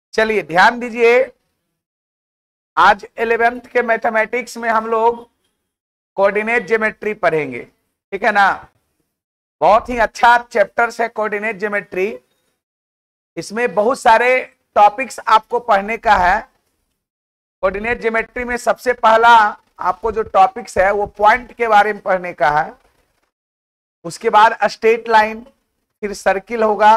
चलिए ध्यान दीजिए, आज 11th के मैथमेटिक्स में हम लोग कोऑर्डिनेट ज्योमेट्री पढ़ेंगे, ठीक है ना। बहुत ही अच्छा चैप्टर्स है कोऑर्डिनेट ज्योमेट्री। इसमें बहुत सारे टॉपिक्स आपको पढ़ने का है। कोऑर्डिनेट ज्योमेट्री में सबसे पहला आपको जो टॉपिक्स है वो पॉइंट के बारे में पढ़ने का है। उसके बाद स्ट्रेट लाइन, फिर सर्किल होगा,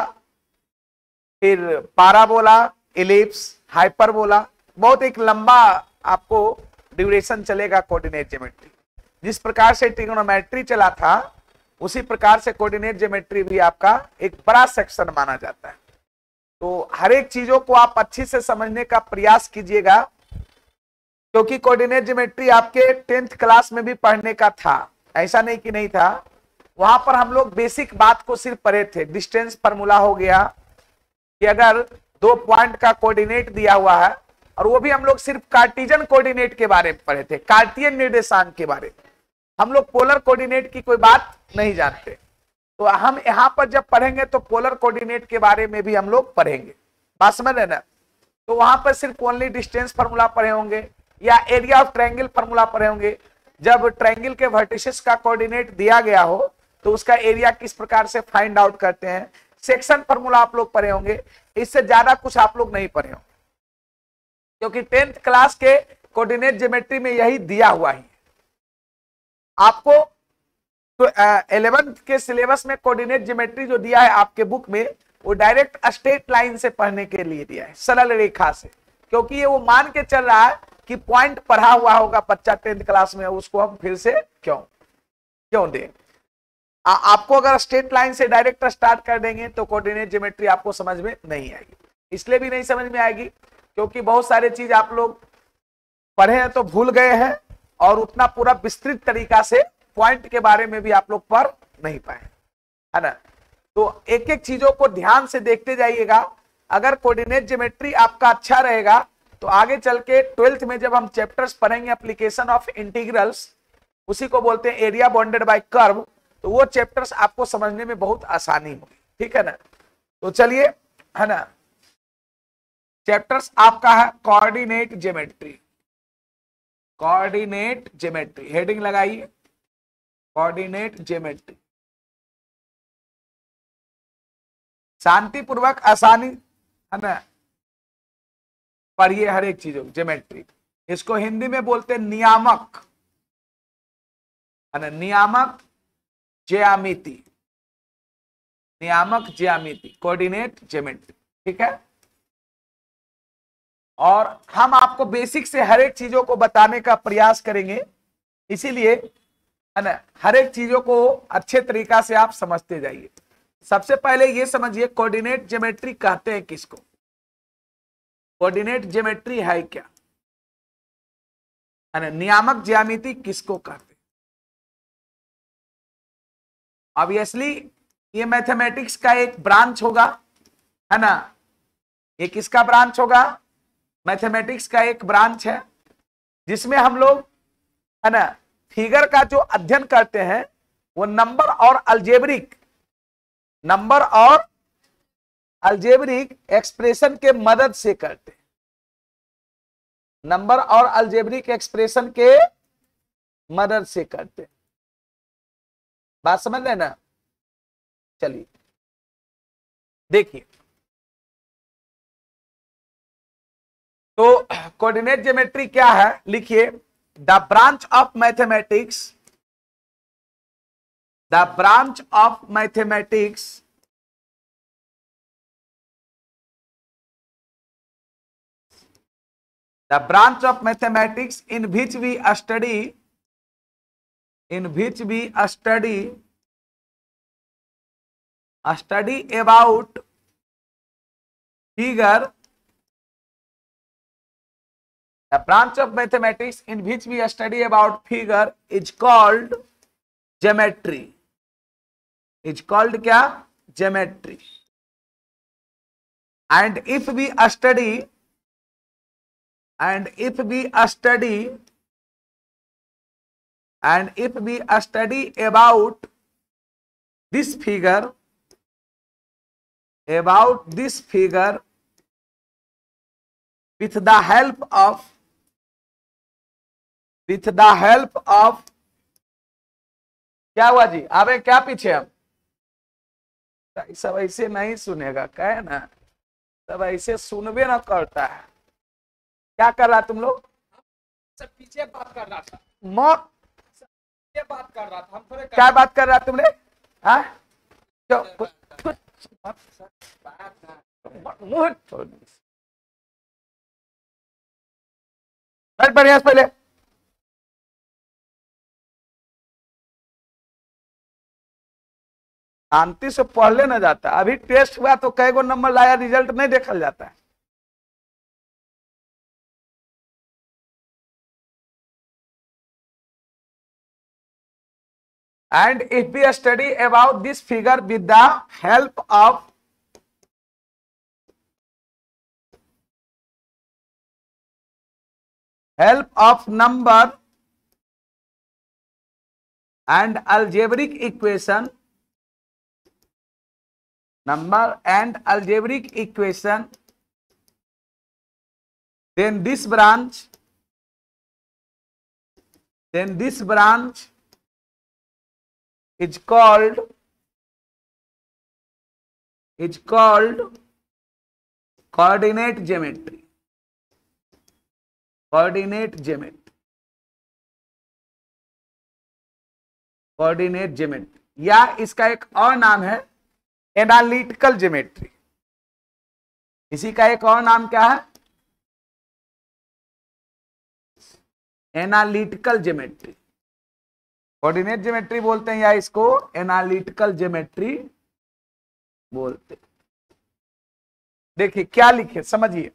फिर पाराबोला, इलिप्स, हाइपरबोला। बहुत एक लंबा आपको ड्यूरेशन चलेगा कोऑर्डिनेट ज्योमेट्री। जिस प्रकार से ट्रिग्नोमेट्री चला था उसी प्रकार से कोऑर्डिनेट ज्योमेट्री भी आपका एक बड़ा सेक्शन माना जाता है। तो हर एक चीजों को आप अच्छी से समझने का प्रयास कीजिएगा, क्योंकि कोऑर्डिनेट ज्योमेट्री आपके 10th क्लास में भी पढ़ने का था, ऐसा नहीं कि नहीं था। वहां पर हम लोग बेसिक बात को सिर्फ पढ़े थे। डिस्टेंस फार्मूला हो गया कि अगर दो पॉइंट का कोऑर्डिनेट दिया हुआ है, और वो भी हम लोग सिर्फ कार्टेशियन कोऑर्डिनेट के बारे में पढ़े थे, कार्टियन निर्देशांक के बारे में। हम लोग पोलर कोऑर्डिनेट की कोई बात नहीं जानते। तो हम यहां पर जब पढ़ेंगे तो पोलर कोऑर्डिनेट के बारे में भी हम लोग पढ़ेंगे, बात समझ रहे ना। तो वहां पर सिर्फ ओनली डिस्टेंस फार्मूला पढ़े होंगे या एरिया ऑफ ट्रायंगल फार्मूला पढ़े होंगे। जब ट्रायंगल के वर्टिसेस का कोऑर्डिनेट दिया गया हो तो उसका एरिया किस प्रकार से फाइंड आउट करते हैं, सेक्शन फार्मूला आप लोग पढ़े होंगे। इससे ज्यादा कुछ आप लोग नहीं पढ़े होंगे, क्योंकि 10th क्लास के कोऑर्डिनेट ज्योमेट्री में यही दिया हुआ है आपको। तो 11th के सिलेबस में कोऑर्डिनेट ज्योमेट्री जो दिया है आपके बुक में, वो डायरेक्ट स्ट्रेट लाइन से पढ़ने के लिए दिया है, सरल रेखा से। क्योंकि ये वो मान के चल रहा है कि पॉइंट पढ़ा हुआ होगा बच्चा 10th क्लास में, उसको हम फिर से क्यों दें। आपको अगर स्ट्रेट लाइन से डायरेक्ट स्टार्ट कर देंगे तो कोऑर्डिनेट ज्योमेट्री आपको समझ में नहीं आएगी। इसलिए भी नहीं समझ में आएगी क्योंकि बहुत सारे चीज आप लोग पढ़े हैं तो भूल गए हैं, और उतना पूरा विस्तृत तरीका से पॉइंट के बारे में भी आप लोग पढ़ नहीं पाए, है ना। तो एक एक चीजों को ध्यान से देखते जाइएगा। अगर कोऑर्डिनेट ज्योमेट्री आपका अच्छा रहेगा तो आगे चल के 12th में जब हम चैप्टर्स पढ़ेंगे एप्लीकेशन ऑफ इंटीग्रल्स, उसी को बोलते हैं एरिया बाउंडेड बाय कर्व, तो वो चैप्टर्स आपको समझने में बहुत आसानी होगी, ठीक है ना। तो चलिए, है ना, चैप्टर्स आपका है coordinate geometry. Coordinate geometry heading लगाइए, कोऑर्डिनेट ज्योमेट्री। शांतिपूर्वक आसानी, है ना, पढ़िए हर एक चीजों ज्योमेट्री। इसको हिंदी में बोलते हैं नियामक, है ना, नियामक ज्यामिति, नियामक ज्यामिति, कोऑर्डिनेट ज्योमेट्री, ठीक है। और हम आपको बेसिक से हर एक चीजों को बताने का प्रयास करेंगे, इसीलिए, है ना, हर एक चीजों को अच्छे तरीका से आप समझते जाइए। सबसे पहले ये समझिए कोऑर्डिनेट ज्योमेट्री कहते हैं किसको, कोऑर्डिनेट ज्योमेट्री है क्या, है ना, नियामक ज्यामिति किसको कहते हैं। ऑब्वियसली ये मैथमेटिक्स का एक ब्रांच होगा, है ना। ये किसका ब्रांच होगा, मैथमेटिक्स का एक ब्रांच है, जिसमें हम लोग, है ना, फिगर का जो अध्ययन करते हैं वो नंबर और अल्जेब्रिक एक्सप्रेशन के मदद से करते हैं, नंबर और अल्जेब्रिक एक्सप्रेशन के मदद से करते हैं। बात समझ रहे ना। चलिए देखिए, तो कोऑर्डिनेट ज्योमेट्री क्या है, लिखिए, the branch of mathematics, the branch of mathematics the branch of mathematics in which we study about figure, the branch of mathematics in which we study about figure is called geometry, is called क्या, geometry. And if we study about this figure with the help of क्या हुआ जी, आवे क्या पीछे हम सब ऐसे नहीं सुनेगा, कहे ना सब ऐसे सुनबे ना करता है। क्या कर रहा तुम लोग, सब पीछे बात कर रहा था, मौत पीछे बात कर रहा था, हम थोड़े क्या बात कर रहा तुमने, हाँ कुछ बढ़िया पहले शांति से पढ़ लेना जाता है। अभी टेस्ट हुआ तो कई गो नंबर लाया, रिजल्ट नहीं देखा जाता है। And if we study about this figure with the help of number and algebraic equation, then this branch is called coordinate geometry. Coordinate geometry या इसका एक और नाम है एनालिटिकल ज्योमेट्री। इसी का एक और नाम क्या है, एनालिटिकल ज्योमेट्री। कोऑर्डिनेट ज्योमेट्री बोलते हैं या इसको एनालिटिकल ज्योमेट्री बोलते हैं। देखिए क्या लिखे समझिए,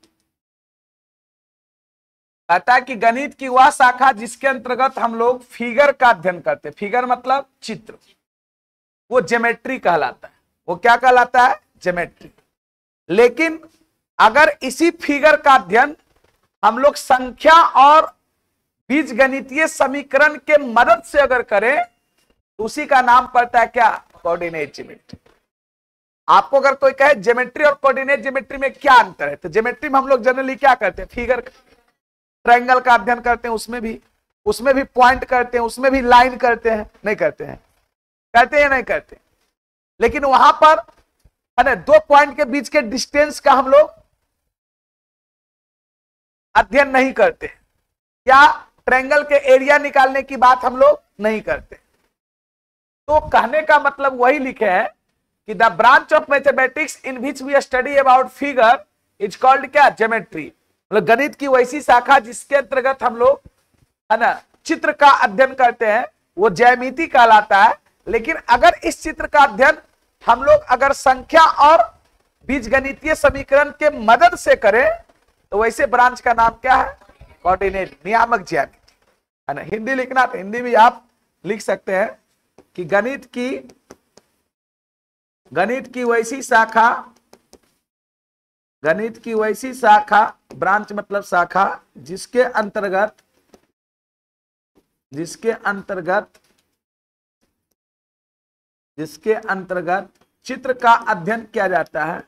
कहता है कि गणित की वह शाखा जिसके अंतर्गत हम लोग फिगर का अध्ययन करते हैं, फिगर मतलब चित्र, वो ज्योमेट्री कहलाता है। वो क्या कहलाता है, ज्योमेट्री। लेकिन अगर इसी फिगर का अध्ययन हम लोग संख्या और बीजगणितीय समीकरण के मदद से अगर करें तो उसी का नाम पड़ता है क्या, कोऑर्डिनेट ज्योमेट्री। आपको अगर कोई कहे ज्योमेट्री और कोऑर्डिनेट ज्योमेट्री में क्या अंतर है, तो ज्योमेट्री में हम लोग जनरली क्या करते हैं, फिगर ट्रायंगल का अध्ययन करते हैं, उसमें भी पॉइंट करते हैं, उसमें भी लाइन करते हैं, नहीं करते हैं, करते हैं नहीं करते। लेकिन वहां पर है ना दो पॉइंट के बीच के डिस्टेंस का हम लोग अध्ययन नहीं करते, या ट्रायंगल के एरिया निकालने की बात हम लोग नहीं करते। तो कहने का मतलब वही लिखे है कि the branch of mathematics in which we study about figure is called क्या, ज्योमेट्री। मतलब गणित की वैसी शाखा जिसके अंतर्गत हम लोग है ना चित्र का अध्ययन करते हैं, वो ज्यामिति कहलाता है। लेकिन अगर इस चित्र का अध्ययन हम लोग अगर संख्या और बीजगणितीय समीकरण के मदद से करें तो वैसे ब्रांच का नाम क्या है, कोऑर्डिनेट, नियामक ज्यामिति, है ना। हिंदी लिखना तो हिंदी भी आप लिख सकते हैं कि गणित की वैसी शाखा, ब्रांच मतलब शाखा, जिसके अंतर्गत चित्र का अध्ययन किया जाता है,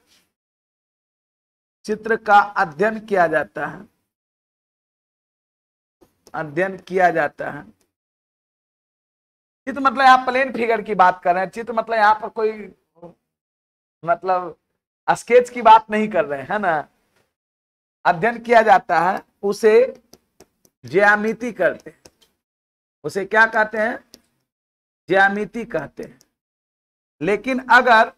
चित्र मतलब यहां प्लेन फिगर की बात कर रहे हैं, चित्र मतलब यहां पर कोई मतलब स्केच की बात नहीं कर रहे हैं, है ना। अध्ययन किया जाता है उसे ज्यामिति करते हैं, उसे क्या कहते हैं, ज्यामिति कहते हैं। लेकिन अगर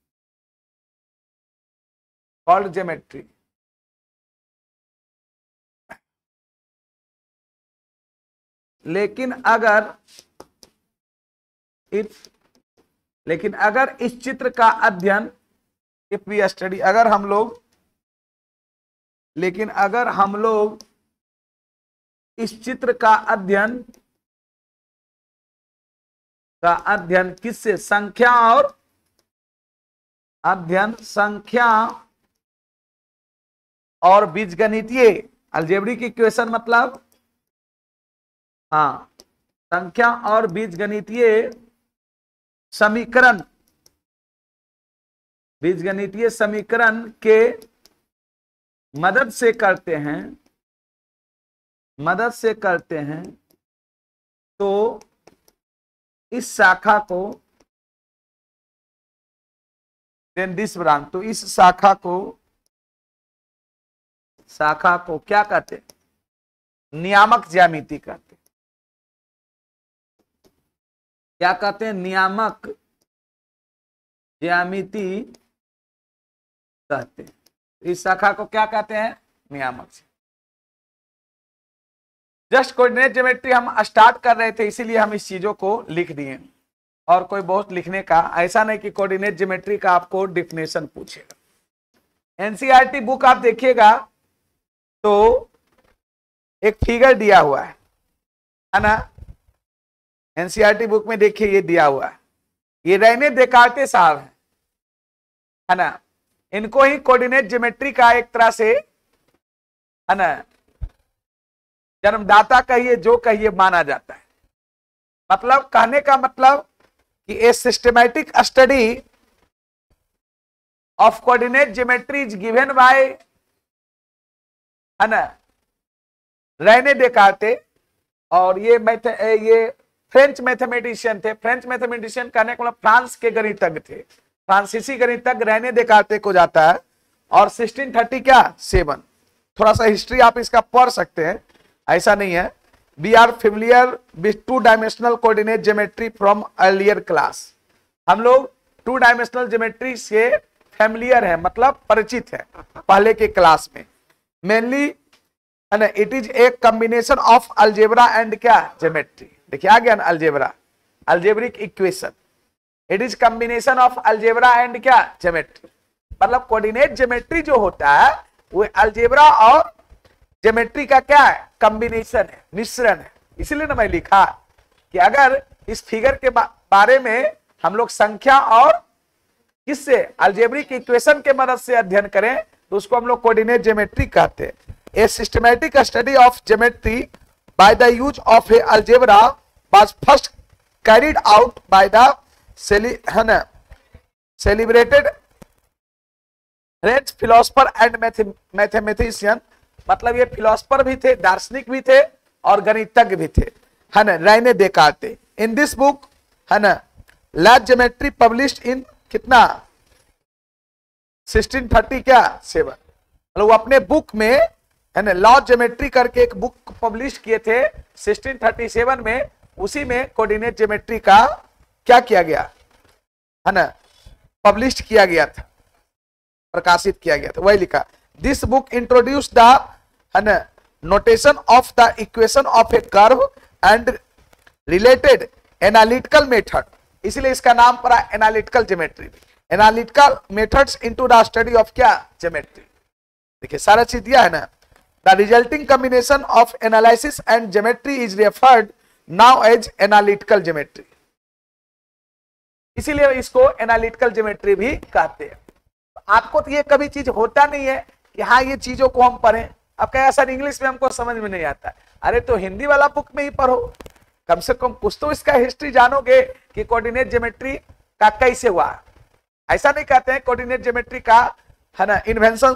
कॉल्ड ज्योमेट्री, लेकिन अगर इस चित्र का अध्ययन, इफ वी स्टडी, अगर हम लोग इस चित्र का अध्ययन किससे, संख्या और बीजगणितीय अलजेब्रिक इक्वेशन, मतलब हाँ संख्या और बीजगणितीय समीकरण के मदद से करते हैं, मदद से करते हैं, तो इस शाखा को, देन दिस ब्रांच, तो इस शाखा को क्या कहते हैं? नियामक ज्यामिति कहते हैं। क्या कहते हैं? नियामक ज्यामिति कहते हैं। इस शाखा को क्या कहते हैं? नियामक। जस्ट कोऑर्डिनेट ज्योमेट्री हम स्टार्ट कर रहे थे, इसीलिए हम इस चीजों को लिख दिए, और कोई बहुत लिखने का ऐसा नहीं कि कोऑर्डिनेट ज्योमेट्री का आपको डिफिनेशन पूछेगा। एनसीईआरटी बुक आप देखिएगा तो एक फिगर दिया हुआ है ना। एनसीईआरटी बुक में देखिए ये दिया हुआ है, ये रेने देकार्ते साहब है ना। इनको ही कोऑर्डिनेट ज्योमेट्री का एक तरह से है ना जन्मदाता कहिए, जो कहिए, माना जाता है। मतलब कहने का मतलब कि a systematic study of coordinate geometry is given by है ना रेने देकार्ते, और ये फ्रेंच मैथमेटिशियन थे। फ्रेंच मैथमेटिशियन कहने का मतलब फ्रांस के गणितज्ञ थे, फ्रांसीसी गणितज्ञ रेने देकार्ते को जाता है। और 1637 थोड़ा सा हिस्ट्री आप इसका पढ़ सकते हैं, ऐसा नहीं है। We are familiar with 2 dimensional coordinate geometry from earlier class. हम लोग 2 डायमेंशनल ज्योमेट्री से फेमिलियर है, मतलब परिचित है पहले के क्लास में। मेनली है ना it is a combination of algebra and क्या ज्योमेट्री। देखिए आ गया ना algebra, algebraic equation. It is combination of algebra and क्या ज्योमेट्री। मतलब कोऑर्डिनेट ज्योमेट्री जो होता है वो अलजेब्रा और ज्योमेट्री का क्या है? कॉम्बिनेशन है, मिश्रण है। इसीलिए ना मैं लिखा कि अगर इस फिगर के बारे में हम लोग संख्या और किससे अलजेब्रिक इक्वेशन के मदद से अध्ययन करें तो उसको हम लोग कोऑर्डिनेट ज्योमेट्री कहते हैं। A systematic study of geometry by the use of a algebra was first carried out by the celebrated French philosopher and mathematician. मतलब ये फिलोसोफर भी थे, दार्शनिक भी थे और गणितज्ञ भी थे, है ना, Rene Descartes. In this book है ना लैब ज्योमेट्री पब्लिश्ड इन कितना 1630 क्या 7। मतलब वो अपने बुक में है ना लॉ ज्योमेट्री करके एक बुक पब्लिश किए थे 1637 में। उसी में कोऑर्डिनेट ज्योमेट्री का क्या किया गया है ना पब्लिश किया गया था, प्रकाशित किया गया था, वही लिखा। दिस बुक इंट्रोड्यूस द है ना notation of the equation of a curve and related analytical method. इसलिए इसका नाम पड़ा analytical geometry. Analytical methods into the study of क्या ज्योमेट्री। देखिए सारा चीज दिया है ना। The resulting combination of analysis and geometry is referred now as analytical geometry. इसीलिए इसको एनालिटिकल ज्योमेट्री भी कहते हैं। आपको तो ये कभी चीज होता नहीं है कि हाँ ये चीजों को हम पढ़ें। अब क्या सर इंग्लिश में हमको समझ में नहीं आता। अरे तो हिंदी वाला बुक में ही पढ़ो, कम से कम कुछ तो इसका हिस्ट्री जानोगे कि कोऑर्डिनेट ज्योमेट्री का कैसे हुआ। ऐसा नहीं कहते हैं कोऑर्डिनेट ज्योमेट्री का है ना इन्वेंशन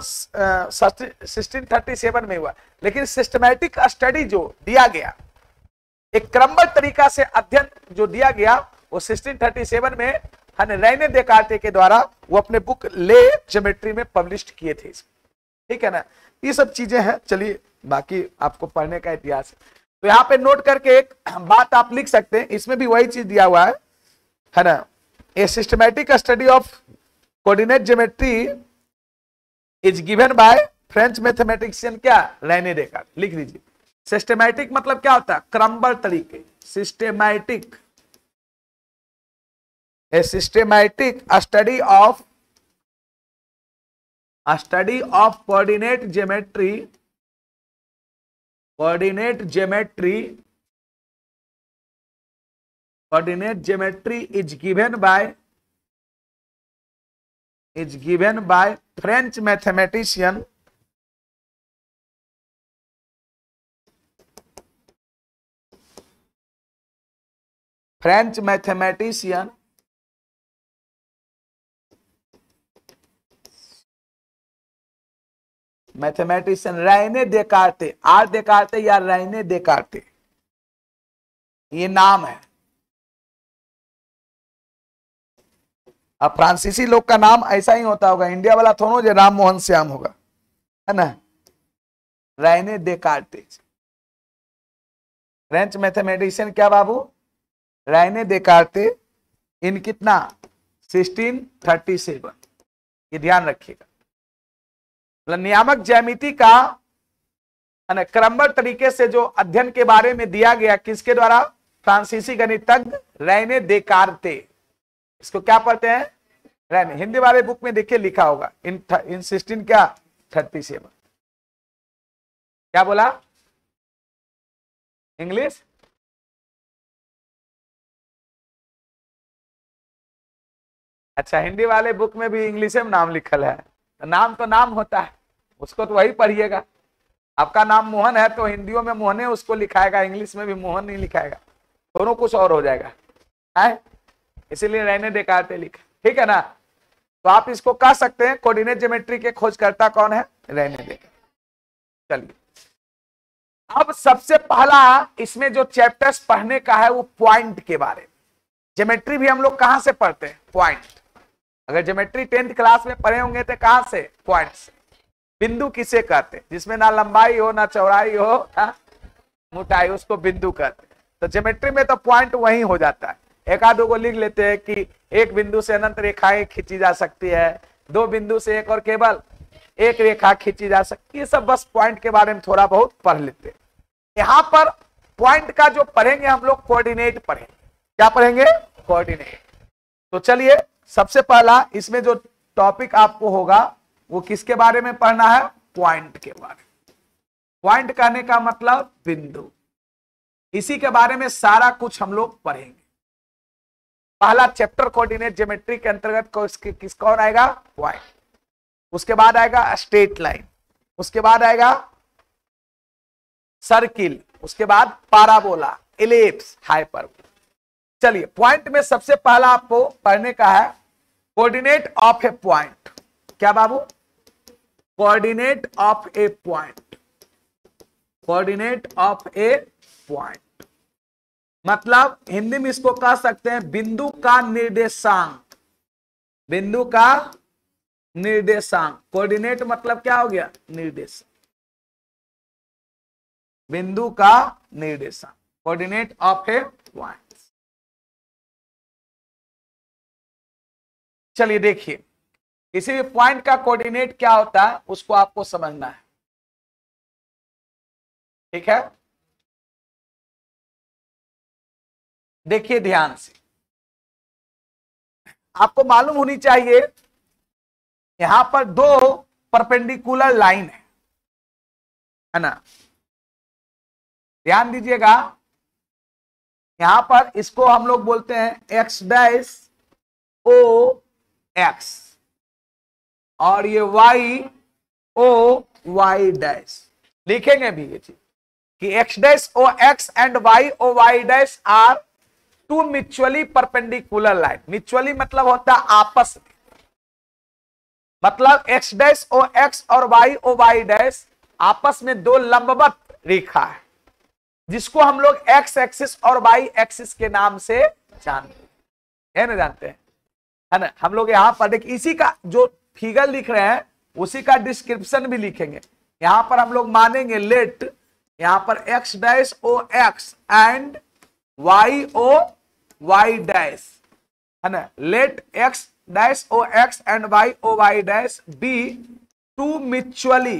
1637 में हुआ, लेकिन सिस्टमैटिक स्टडी जो दिया गया, एक क्रमबद्ध तरीका से अध्ययन जो दिया गया वो 1637 में है ना रेने देकार्ते के द्वारा वो अपने बुक ले ज्योमेट्री में पब्लिश किए थे। ठीक है ना, ये सब चीजें हैं। चलिए बाकी आपको पढ़ने का इतिहास है तो यहाँ पे नोट करके एक बात आप लिख सकते हैं। इसमें भी वही चीज दिया हुआ है ना। A systematic study of coordinate geometry is given by French mathematician क्या रेने देकार्ते। लिख दीजिए। सिस्टमैटिक मतलब क्या होता है? क्रमबद्ध तरीके। Systematic, a systematic study of coordinate geometry is given by French mathematician mathematician Rene Descartes, R Descartes या रैने देकार्ते, ये नाम है। अब फ्रांसीसी लोग का नाम ऐसा ही होता होगा, इंडिया वाला थोड़ा जो राम मोहन श्याम होगा, है ना। रैने देकार्ते, फ्रेंच मैथमेटिशियन क्या बाबू, रैने देकार्ते, इन कितना 1637, ये ध्यान रखिएगा। नियामक ज्यामिति का क्रमबद्ध तरीके से जो अध्ययन के बारे में दिया गया, किसके द्वारा, फ्रांसीसी गणितज्ञ रैने देकार्ते। इसको क्या पढ़ते हैं, रैने। हिंदी वाले बुक में देखिए लिखा होगा इन 16 क्या 37। क्या बोला, इंग्लिश, अच्छा हिंदी वाले बुक में भी इंग्लिश में नाम लिखल है, तो नाम तो नाम होता है, उसको तो वही पढ़िएगा। आपका नाम मोहन है तो हिंदियों में मोहने उसको लिखाएगा, इंग्लिश में भी मोहन नहीं लिखाएगा, दोनों कुछ और हो जाएगा, है इसीलिए रहने देकार्ते लिखा, ठीक है ना। तो आप इसको कह सकते हैं कोऑर्डिनेट ज्योमेट्री के खोजकर्ता कौन है, रहने देकार्ते। चलिए अब सबसे पहला इसमें जो चैप्टर्स पढ़ने का है वो पॉइंट के बारे में। ज्योमेट्री भी हम लोग कहां से पढ़ते हैं, पॉइंट। अगर ज्योमेट्री 10th क्लास में पढ़े होंगे तो कहां से, पॉइंट से। बिंदु किसे कहते हैं, जिसमें ना लंबाई हो ना चौड़ाई हो ना मोटाई, उसको बिंदु कहते हैं। तो ज्योमेट्री में तो पॉइंट वही हो जाता है। एक आधो को लिख लेते हैं कि एक बिंदु से अनंत रेखाएं खींची जा सकती है, दो बिंदु से एक और केवल एक रेखा खींची जा सकती है, ये सब बस पॉइंट के बारे में थोड़ा बहुत पढ़ लेते हैं। यहां पर पॉइंट का जो पढ़ेंगे हम लोग कोऑर्डिनेट पढ़ेंगे। क्या पढ़ेंगे, कोऑर्डिनेट। तो चलिए सबसे पहला इसमें जो टॉपिक आपको होगा वो किसके बारे में पढ़ना है, पॉइंट के बारे में। पॉइंट कहने का मतलब बिंदु, इसी के बारे में सारा कुछ हम लोग पढ़ेंगे। पहला चैप्टर कोऑर्डिनेट ज्योमेट्री के अंतर्गत किसका और आएगा, पॉइंट। उसके बाद आएगा स्ट्रेट लाइन, उसके बाद आएगा सर्किल, उसके बाद पाराबोला, इलिप्स, हाइपरबोला। चलिए पॉइंट में सबसे पहला आपको पढ़ने का है कोऑर्डिनेट ऑफ ए पॉइंट। क्या बाबू, coordinate of a point. Coordinate of a point मतलब हिंदी में इसको कह सकते हैं बिंदु का निर्देशांक। बिंदु का निर्देशांक, कोऑर्डिनेट मतलब क्या हो गया, निर्देशांक। बिंदु का निर्देशांक, कोऑर्डिनेट ऑफ ए पॉइंट। चलिए देखिए किसी भी पॉइंट का कोऑर्डिनेट क्या होता है उसको आपको समझना है, ठीक है। देखिए ध्यान से, आपको मालूम होनी चाहिए यहां पर दो परपेंडिकुलर लाइन है ना। ध्यान दीजिएगा, यहां पर इसको हम लोग बोलते हैं एक्स डैश ओ एक्स और ये वाई ओ वाई डैश। लिखेंगे भी ये चीज कि X dash O X and Y O Y dash are two mutually perpendicular line. Mutually मतलब होता है आपस में, मतलब एक्स डैश ओ एक्स और वाई ओ वाई डैश आपस में दो लंबवत रेखा है जिसको हम लोग एक्स एक्सिस और वाई एक्सिस के नाम से जानते हैं ना, जानते हैं है ना। हम लोग यहां पर देखिए इसी का जो फिगर लिख रहे हैं उसी का डिस्क्रिप्शन भी लिखेंगे। यहां पर हम लोग मानेंगे लेट, यहां पर X dash O X and Y O Y dash है ना। Let X dash O X and Y O Y dash be two mutually,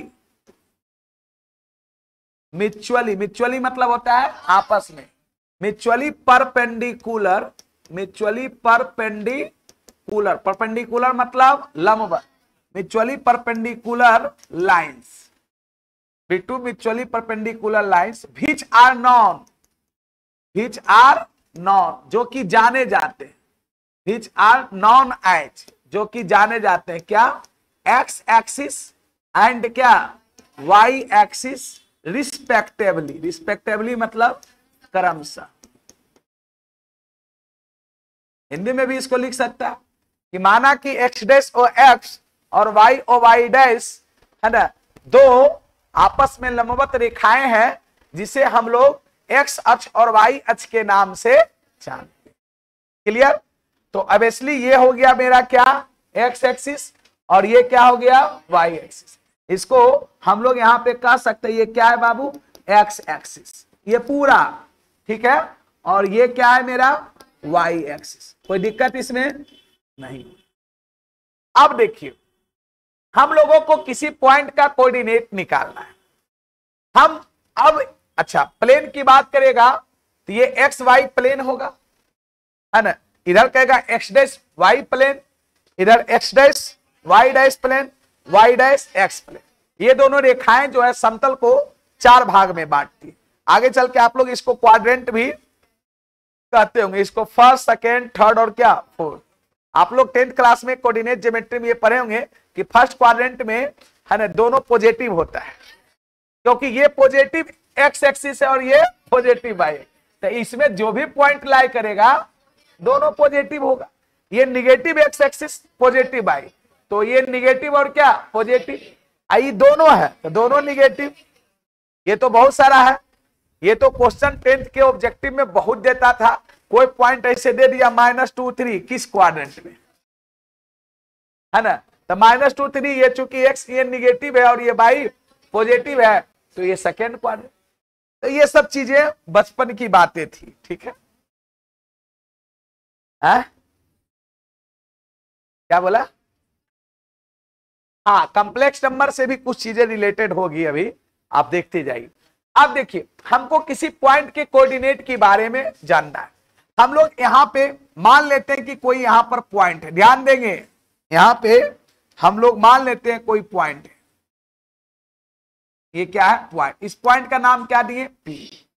mutually, mutually मतलब होता है आपस में, mutually perpendicular, mutually perpendicular, perpendicular मतलब लंबवत, mutually perpendicular lines, two mutually perpendicular lines which are known, which are known जो कि जाने जाते हैं, व्हिच आर नॉन एज जो कि जाने जाते हैं, क्या, एक्स एक्सिस एंड क्या वाई एक्सिस रिस्पेक्टिवली। रिस्पेक्टिवली मतलब क्रमशः। हिंदी में भी इसको लिख सकता है कि माना कि एक्स डैश ओ एक्स और वाई ओ वाई डैश है ना, दो आपस में लंबवत रेखाएं हैं जिसे हम लोग एक्स अक्ष और वाई अक्ष के नाम से जानते हैं। क्लियर? तो ऑब्वियसली ये हो गया मेरा क्या, एक्स एक्सिस, और ये क्या हो गया, वाई एक्सिस। इसको हम लोग यहां पे कह सकते हैं ये क्या है बाबू, एक्स एक्सिस, ये पूरा, ठीक है। और ये क्या है मेरा, वाई एक्सिस। कोई दिक्कत इसमें नहीं। अब देखिए, हम लोगों को किसी पॉइंट का कोऑर्डिनेट निकालना है। हम अब अच्छा प्लेन की बात करेगा तो ये एक्स वाई प्लेन होगा, है ना। इधर कहेगा एक्स डैश वाई प्लेन, इधर X dash Y dash plane, Y dash X plane. ये दोनों रेखाएं जो है समतल को 4 भाग में बांटती है। आगे चल के आप लोग इसको क्वाड्रेंट भी कहते होंगे, इसको फर्स्ट, सेकेंड, थर्ड और क्या, फोर्थ। आप लोग 10th क्लास में कोऑर्डिनेट ज्योमेट्री में ये पढ़े होंगे कि फर्स्ट क्वाड्रेंट में, है ना, दोनों पॉजिटिव होता है, क्योंकि ये पॉजिटिव एक्स एक्सिस है और ये पॉजिटिव वाई। तो इसमें जो भी पॉइंट लाई करेगा दोनों पॉजिटिव होगा। ये negative X axis, positive Y, तो ये निगेटिव और क्या, पॉजिटिव। आई दोनों है तो दोनों निगेटिव। ये तो बहुत सारा है, ये तो क्वेश्चन 10th के ऑब्जेक्टिव में बहुत देता था। कोई पॉइंट ऐसे दे दिया -2 3 किस क्वाड्रेंट में, है ना, तो -2 3 ये चूंकि एक्स ये निगेटिव है और ये वाई पॉजिटिव है तो ये सेकेंड क्वाड्रेंट। तो ये सब चीजें बचपन की बातें थी, ठीक है। क्या बोला, हाँ, कॉम्प्लेक्स नंबर से भी कुछ चीजें रिलेटेड होगी, अभी आप देखते जाइए। अब देखिए, हमको किसी पॉइंट के कोऑर्डिनेट के बारे में जानना है। हम लोग यहां पे मान लेते हैं कि कोई यहां पर पॉइंट है, ध्यान देंगे, यहां पे हम लोग मान लेते हैं कोई पॉइंट है। ये क्या है, पॉइंट। इस पॉइंट का नाम क्या दिए, P।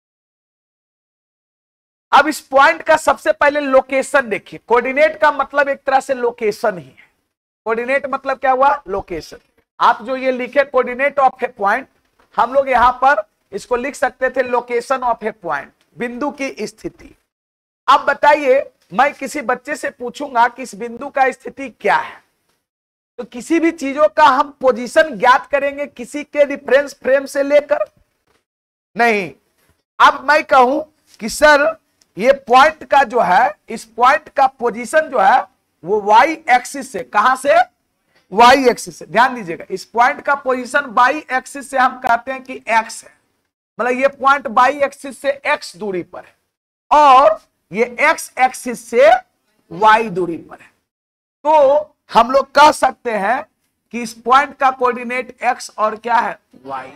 अब इस पॉइंट का सबसे पहले लोकेशन देखिए। कोऑर्डिनेट का मतलब एक तरह से लोकेशन ही है। कोऑर्डिनेट मतलब क्या हुआ, लोकेशन। आप जो ये लिखे कोऑर्डिनेट ऑफ ए पॉइंट, हम लोग यहां पर इसको लिख सकते थे लोकेशन ऑफ ए पॉइंट, बिंदु की स्थिति। अब बताइए, मैं किसी बच्चे से पूछूंगा कि इस बिंदु का स्थिति क्या है, तो किसी भी चीजों का हम पोजीशन ज्ञात करेंगे किसी के रेफरेंस फ्रेम से लेकर, नहीं। अब मैं कहूं कि सर ये पॉइंट का जो है, इस पॉइंट का पोजीशन जो है वो वाई एक्सिस से, कहां से, वाई एक्सिस से। ध्यान दीजिएगा, इस पॉइंट का पोजीशन वाई एक्सिस से हम कहते हैं कि एक्स है, मतलब ये पॉइंट वाई एक्सिस से एक्स दूरी पर है और ये एक्स एक्सिस से वाई दूरी पर है। तो हम लोग कह सकते हैं कि इस पॉइंट का कोऑर्डिनेट एक्स और क्या है, वाई।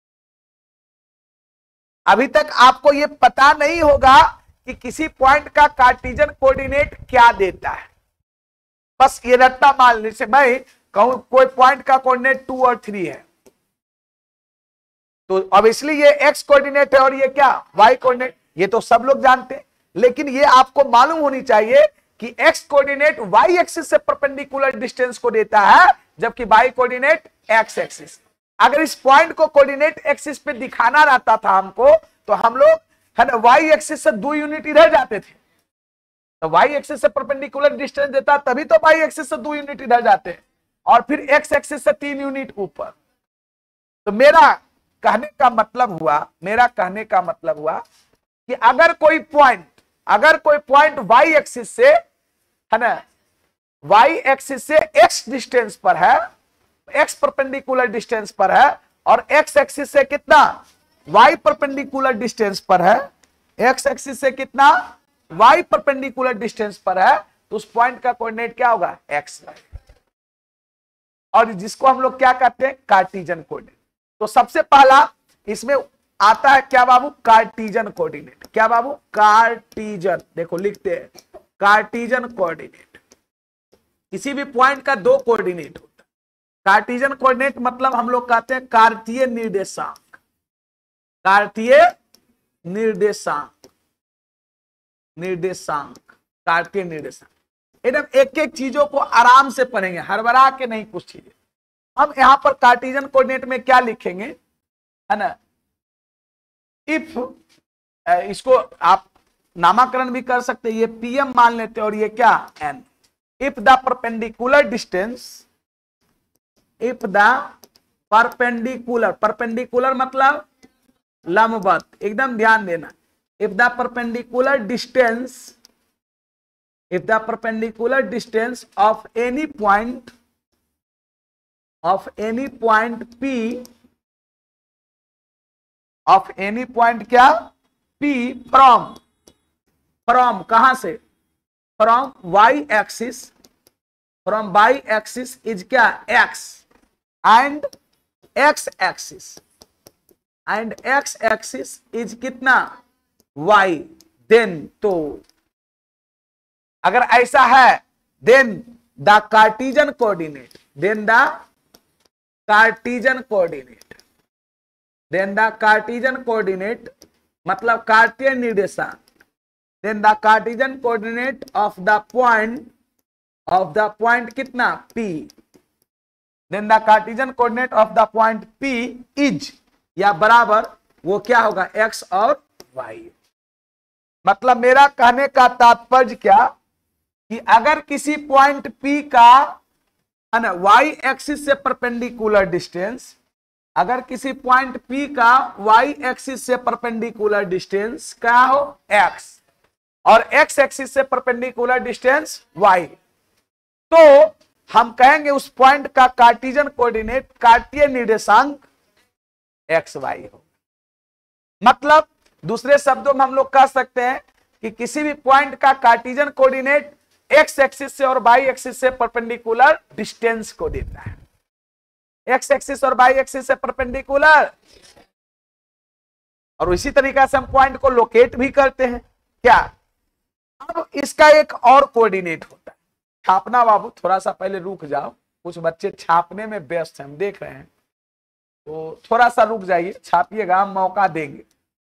अभी तक आपको ये पता नहीं होगा कि किसी पॉइंट का कार्टेशियन कोऑर्डिनेट क्या देता है, बस ये रट्टा मान लीजिए। मैं कहूं कोई पॉइंट का कोऑर्डिनेट 2 और 3 है, तो ऑब्वियसली ये एक्स कोऑर्डिनेट है और ये क्या, वाई कोऑर्डिनेट। ये तो सब लोग जानते हैं, लेकिन ये आपको मालूम होनी चाहिए कि एक्स कोऑर्डिनेट वाई एक्सिस से परपेंडिकुलर डिस्टेंस को देता है, जबकि वाई कोऑर्डिनेट एक्स एक्सिस। अगर इस पॉइंट को कोऑर्डिनेट एक्सिस पे दिखाना रहता था हमको, तो हम लोग, है ना, वाई एक्सिस से 2 यूनिट इधर जाते थे, तो वाई एक्सिस से परपेंडिकुलर डिस्टेंस देता, तभी तो वाई एक्सिस से 2 यूनिट इधर जाते हैं और फिर एक्स एक्सिस से 3 यूनिट ऊपर। तो मेरा कहने का मतलब हुआ कि अगर कोई पॉइंट वाई एक्सिस से, है ना, वाई एक्सिस से एक्स डिस्टेंस पर है, एक्स परपेंडिकुलर डिस्टेंस पर है, और एक्स एक्सिस से कितना, वाई परपेंडिकुलर डिस्टेंस पर है, एक्स एक्सिस से कितना, वाई परपेंडिकुलर डिस्टेंस पर है, तो उस पॉइंट का कोऑर्डिनेट क्या होगा, एक्स। और जिसको हम लोग क्या कहते हैं, कार्टेशियन कोऑर्डिनेट। तो सबसे पहला इसमें आता है क्या बाबू, कार्टेशियन कोऑर्डिनेट। क्या बाबू, कार्टेशियन। देखो लिखते हैं, कार्टेशियन कोऑर्डिनेट। किसी भी पॉइंट का 2 कोऑर्डिनेट होता है। कार्टेशियन कोऑर्डिनेट मतलब हम लोग कहते हैं कार्तीय निर्देशांक, कार्तीय निर्देशांक, कार्तीय निर्देशांक। एकदम एक एक चीजों को आराम से पढ़ेंगे, हड़बड़ा के नहीं कुछ चीजें। हम यहां पर कार्टेशियन कोऑर्डिनेट में क्या लिखेंगे, है ना, इफ, इसको आप नामकरण भी कर सकते हैं, ये पीएम मान लेते हैं और ये क्या, N. If the perpendicular distance perpendicular, perpendicular मतलब लंबवत, एकदम ध्यान देना। If the perpendicular distance, if the perpendicular distance of any point P, of any point क्या P from कहां से, from y axis, from y axis is क्या x and x axis is कितना y, then तो अगर ऐसा है then the Cartesian coordinate, then the Cartesian coordinate मतलब कार्टियन निर्देशांक, then the Cartesian coordinate of the point कितना P, then the Cartesian coordinate of the point P is या बराबर वो क्या होगा x और y। मतलब मेरा कहने का तात्पर्य क्या कि अगर किसी पॉइंट P का है ना y एक्सिस से परपेंडिकुलर डिस्टेंस, अगर किसी पॉइंट P का y एक्सिस से परपेंडिकुलर डिस्टेंस क्या हो x और x एक्सिस से परपेंडिकुलर डिस्टेंस y, तो हम कहेंगे उस पॉइंट का कार्टीजन कोऑर्डिनेट कार्तीय निर्देशांक xy हो। मतलब दूसरे शब्दों में हम लोग कह सकते हैं कि किसी भी पॉइंट का कार्टीजन कोऑर्डिनेट एक्स एक्सिस से और वाई एक्सिस से परपेंडिकुलर डिस्टेंस को देता है, एक्स एक्सिस और वाई एक्सिस से परपेंडिकुलर, और इसी तरीके से हम पॉइंट को लोकेट भी करते हैं क्या। अब इसका एक और कोऑर्डिनेट होता है, छापना बाबू थोड़ा सा पहले रुक जाओ, कुछ बच्चे छापने में व्यस्त हैं, हम देख रहे हैं, तो थोड़ा सा रुक जाइए, छापिएगा, हम मौका देंगे।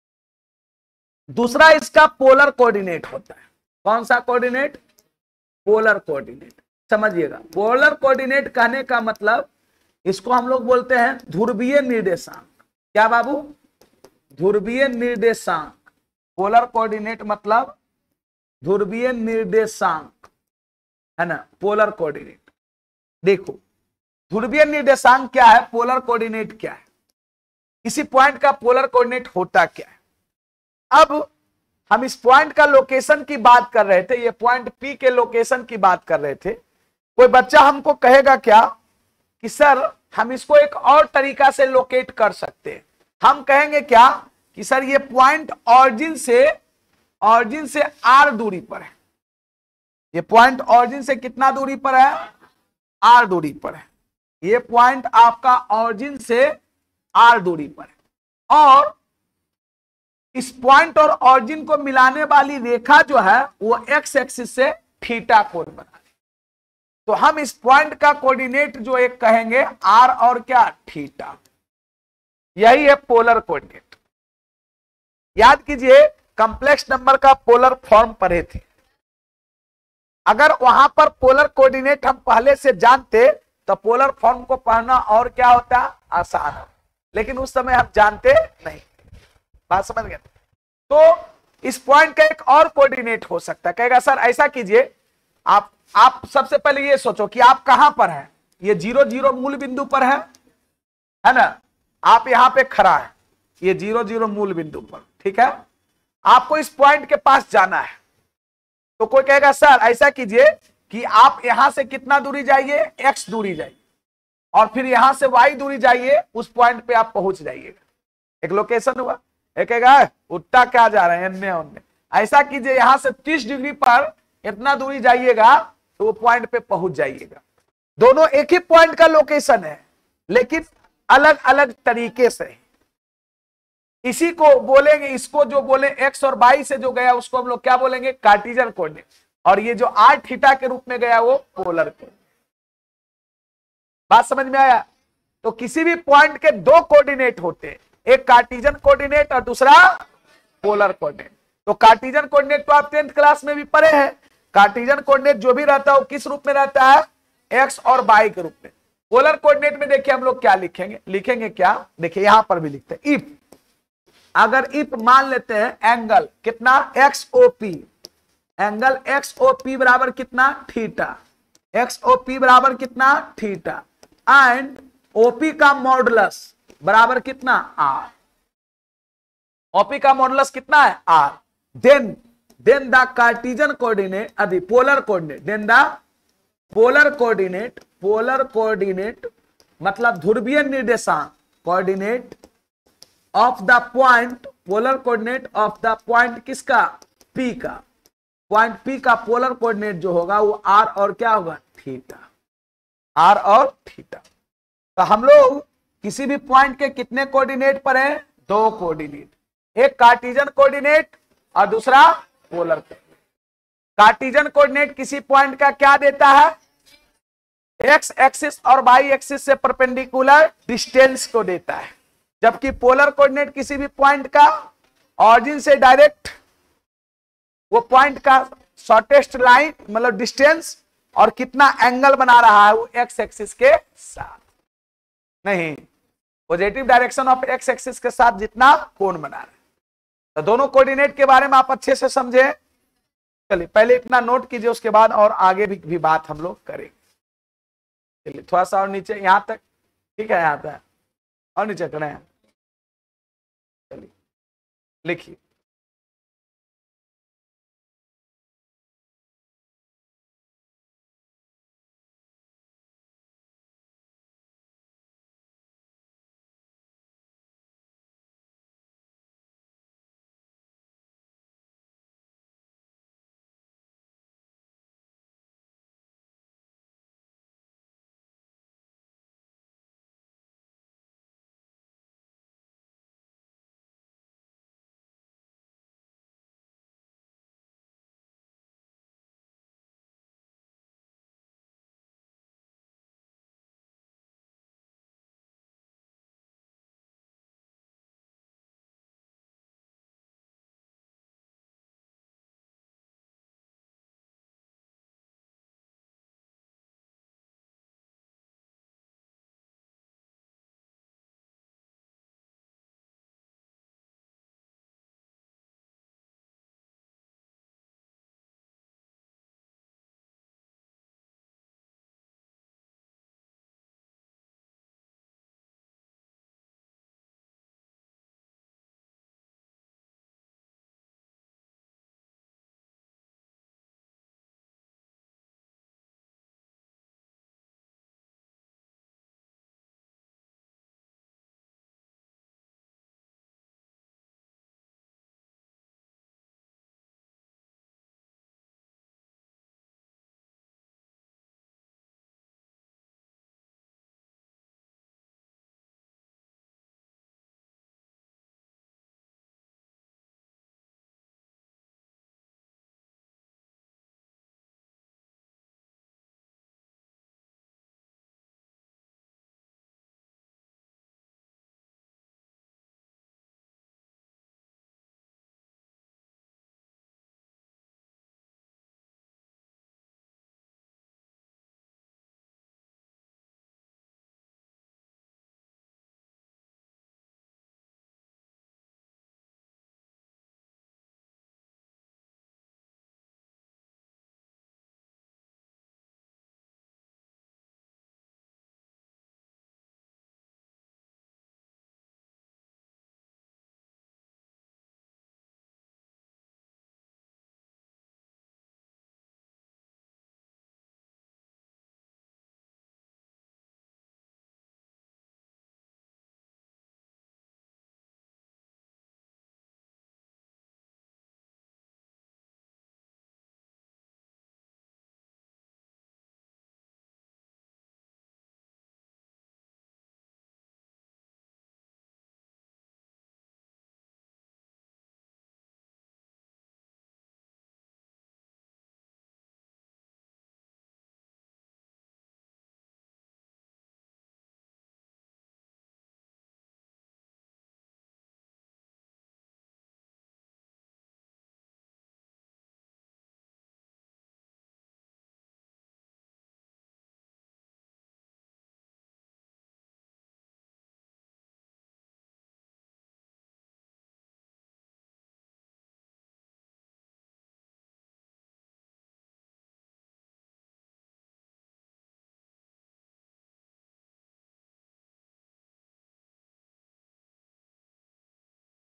दूसरा इसका पोलर कोऑर्डिनेट होता है। कौन सा कोऑर्डिनेट? Polar coordinate. समझिएगा, पोलर कोऑर्डिनेट कहने का मतलब इसको हम लोग बोलते हैं ध्रुवीय निर्देशांक। क्या बाबू? ध्रुवीय निर्देशांक। पोलर कोऑर्डिनेट मतलब ध्रुवीय निर्देशांक है ना, पोलर कोऑर्डिनेट। देखो ध्रुवीय निर्देशांक क्या है, पोलर कोऑर्डिनेट क्या है, किसी पॉइंट का पोलर कोऑर्डिनेट होता क्या है। अब हम इस पॉइंट का लोकेशन की बात कर रहे थे, ये पॉइंट P के लोकेशन की बात कर रहे थे। कोई बच्चा हमको कहेगा क्या कि सर हम इसको एक और तरीका से लोकेट कर सकते हैं। हम कहेंगे क्या कि सर ये पॉइंट ऑरिजिन से R दूरी पर है, ये पॉइंट ऑरिजिन से कितना दूरी पर है, R दूरी पर है। ये पॉइंट आपका ऑरिजिन से R दूरी पर है, और इस पॉइंट और ऑरिजिन को मिलाने वाली रेखा जो है वो एक्स एक्सिस से थीटा कोण बना रही। तो हम इस पॉइंट का कोऑर्डिनेट जो एक कहेंगे आर और क्या थीटा, यही है पोलर कोऑर्डिनेट। याद कीजिए कॉम्प्लेक्स नंबर का पोलर फॉर्म पढ़े थे, अगर वहां पर पोलर कोऑर्डिनेट हम पहले से जानते तो पोलर फॉर्म को पढ़ना और क्या होता आसान हो, लेकिन उस समय हम जानते नहीं। बात समझ गए? तो इस पॉइंट का एक और कोऑर्डिनेट हो सकता है। कहेगा सर ऐसा कीजिए, आप सबसे पहले ये सोचो कि आप कहां पर हैं। ये 0 0 मूल बिंदु पर है ना, आप यहां पे खड़ा है, ये 0 0 मूल बिंदु पर, ठीक है। आपको इस पॉइंट के पास जाना है, तो कोई कहेगा सर ऐसा कीजिए कि आप यहां से कितना दूरी जाइए, x दूरी जाइए, और फिर यहां से y दूरी जाइए, उस पॉइंट पे आप पहुंच जाइएगा। एक लोकेशन हुआ। एक कहेगा उल्टा क्या जा रहे हैं अन्य उन्ने, ऐसा कीजिए यहां से 30 डिग्री पर इतना दूरी जाइएगा तो वो पॉइंट पे पहुंच जाइएगा। दोनों एक ही पॉइंट का लोकेशन है लेकिन अलग अलग तरीके से। इसी को बोलेंगे, इसको जो बोले x और y से जो गया उसको हम लोग क्या बोलेंगे, कार्टेशियन कोऑर्डिनेट, और ये जो r थीटा के रूप में गया वो पोलर कोऑर्डिनेट। बात समझ में आया? तो किसी भी पॉइंट के दो कोऑर्डिनेट होते हैं, एक कार्टेशियन कोऑर्डिनेट और दूसरा पोलर कोऑर्डिनेट। तो कार्टेशियन कोऑर्डिनेट तो आप 10th क्लास में भी पढ़े हैं। कार्टेशियन कोऑर्डिनेट जो भी रहता है वो किस रूप में रहता है, x और y के रूप में। पोलर कोऑर्डिनेट में देखिए हम लोग क्या लिखेंगे क्या, देखिए यहां पर भी लिखते हैं इफ, अगर इफ मान लेते हैं एंगल कितना XOP, एंगल XOP बराबर कितना थीटा, XOP बराबर कितना थीटा, एंड ओपी का मॉडुलस बराबर कितना, आर। ओपी का मॉडुलस कितना है, R. Then the Cartesian coordinate अभी polar coordinate, then the polar coordinate मतलब ध्रुवीय निर्देशांक, coordinate of the point, polar coordinate of the point किसका, पी का, पॉइंट पी का पोलर कोऑर्डिनेट जो होगा वो आर और क्या होगा, थीटा, आर और थीटा। तो हम लोग किसी भी पॉइंट के कितने कोऑर्डिनेट पर हैं, दो कोऑर्डिनेट, एक कार्टेशियन कोऑर्डिनेट और दूसरा पोलर कोऑर्डिनेट। कार्टेशियन कोऑर्डिनेट किसी पॉइंट का क्या देता है, एक्स एक्सिस और वाई एक्सिस से परपेंडिकुलर डिस्टेंस को देता है, जबकि पोलर कोऑर्डिनेट किसी भी पॉइंट का ऑरिजिन से डायरेक्ट वो पॉइंट का शॉर्टेस्ट लाइन मतलब डिस्टेंस और कितना एंगल बना रहा है वो एक्स एक्सिस के साथ, नहीं positive direction of X axis के साथ जितना कोण बना रहा है। तो दोनों कोऑर्डिनेट के बारे में आप अच्छे से समझे। चलिए पहले इतना नोट कीजिए, उसके बाद और आगे भी बात हम लोग करेंगे। चलिए थोड़ा सा और नीचे, यहां तक ठीक है, यहां तक और नीचे करें। चलिए लिखिए,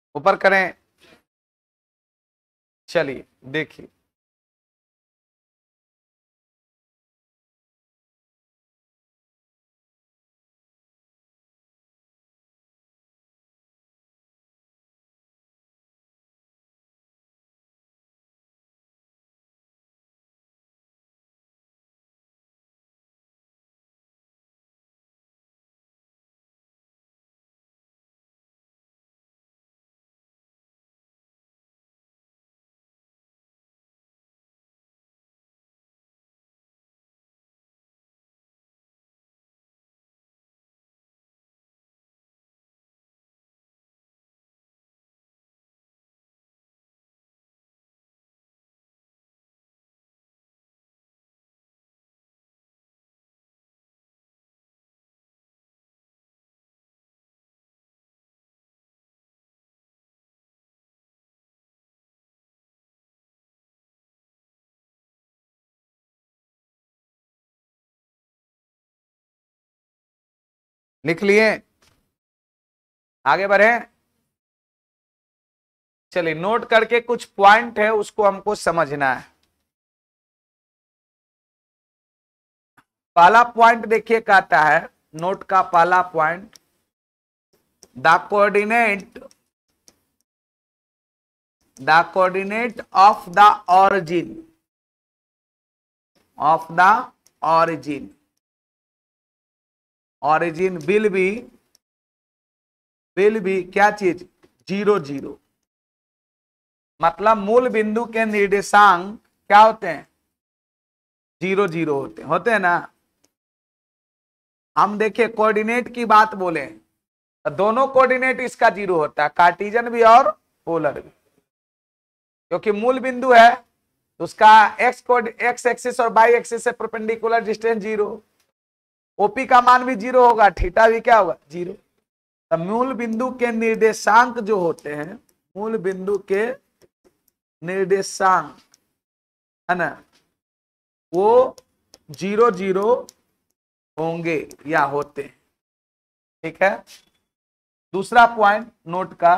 ऊपर करें, चलिए देखिए, लिख लिए, आगे बढ़े। चलिए नोट करके कुछ पॉइंट है उसको हमको समझना है। पहला पॉइंट देखिए, कहता है नोट का पहला point, the coordinate of the origin will be क्या चीज, 0 0। मतलब मूल बिंदु के निर्देशांक क्या होते हैं, 0 0 होते हैं ना। हम देखिए कोऑर्डिनेट की बात बोले तो दोनों कोऑर्डिनेट इसका 0 होता है, कार्टेशियन भी और पोलर भी, क्योंकि मूल बिंदु है तो उसका एक्स एक्सिस और वाई एक्सिस से परपेंडिकुलर डिस्टेंस 0, ओपी का मान भी 0 होगा, थीटा भी क्या होगा 0। तो मूल बिंदु के निर्देशांक जो होते हैं, मूल बिंदु के निर्देशांक है ना, वो 0 0 होंगे या होते हैं, ठीक है। दूसरा पॉइंट नोट का,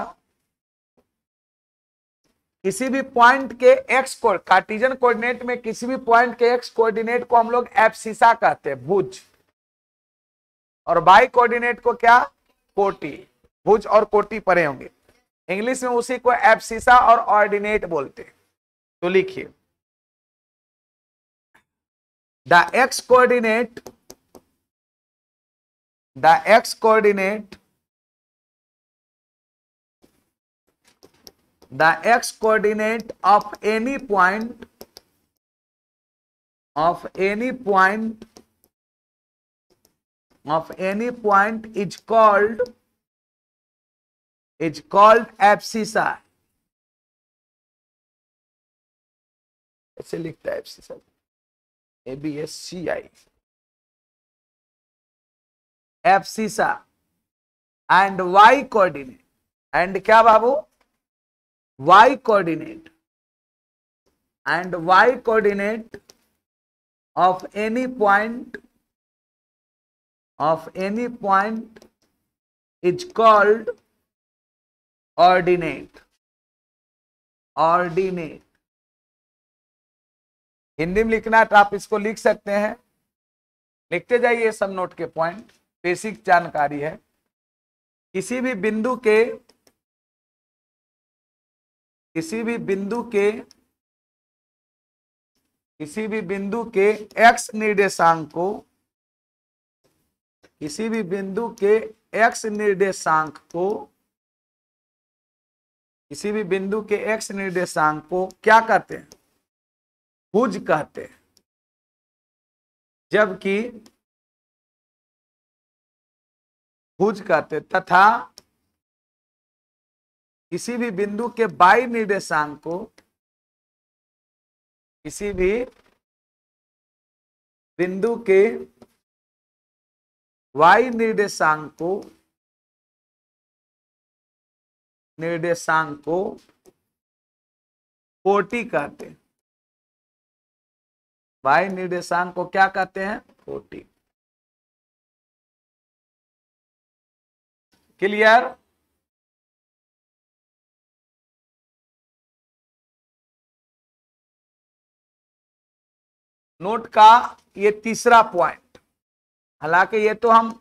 किसी भी पॉइंट के एक्स को कार्टेशियन कोऑर्डिनेट में किसी भी पॉइंट के एक्स कोऑर्डिनेट को हम लोग एब्सिसा कहते हैं, भुज, और वाई कोऑर्डिनेट को क्या, कोटि। भुज और कोटि पढ़े होंगे, इंग्लिश में उसी को एब्सिसा और ऑर्डिनेट बोलते हैं। तो लिखिए, the X coordinate of any point is called abscissa। ऐसे लिखता है abscissa, ABSCI, abscissa. And Y coordinate, and क्या बाबू, y coordinate of any point is called ordinate। Hindi में लिखना है तो आप इसको लिख सकते हैं, लिखते जाइए सब नोट के पॉइंट, बेसिक जानकारी है। किसी भी बिंदु के x निर्देशांक को, क्या कहते हैं, भुज कहते हैं। जबकि भुज कहते, तथा किसी भी बिंदु के वाई निर्देशांक को, वाई निर्देशांक को कोटि कहते हैं। वाई निर्देशांक को क्या कहते हैं, कोटि। क्लियर। नोट का ये तीसरा पॉइंट, हालांकि ये तो हम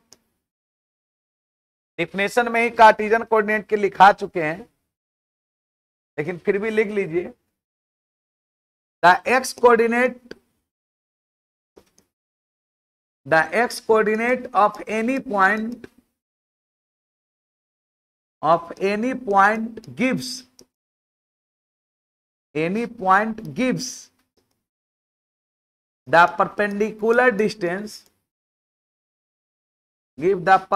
डिफिनेशन में ही कार्टेशियन कोऑर्डिनेट के लिखा चुके हैं, लेकिन फिर भी लिख लीजिए। The X coordinate of any point gives the perpendicular distance, the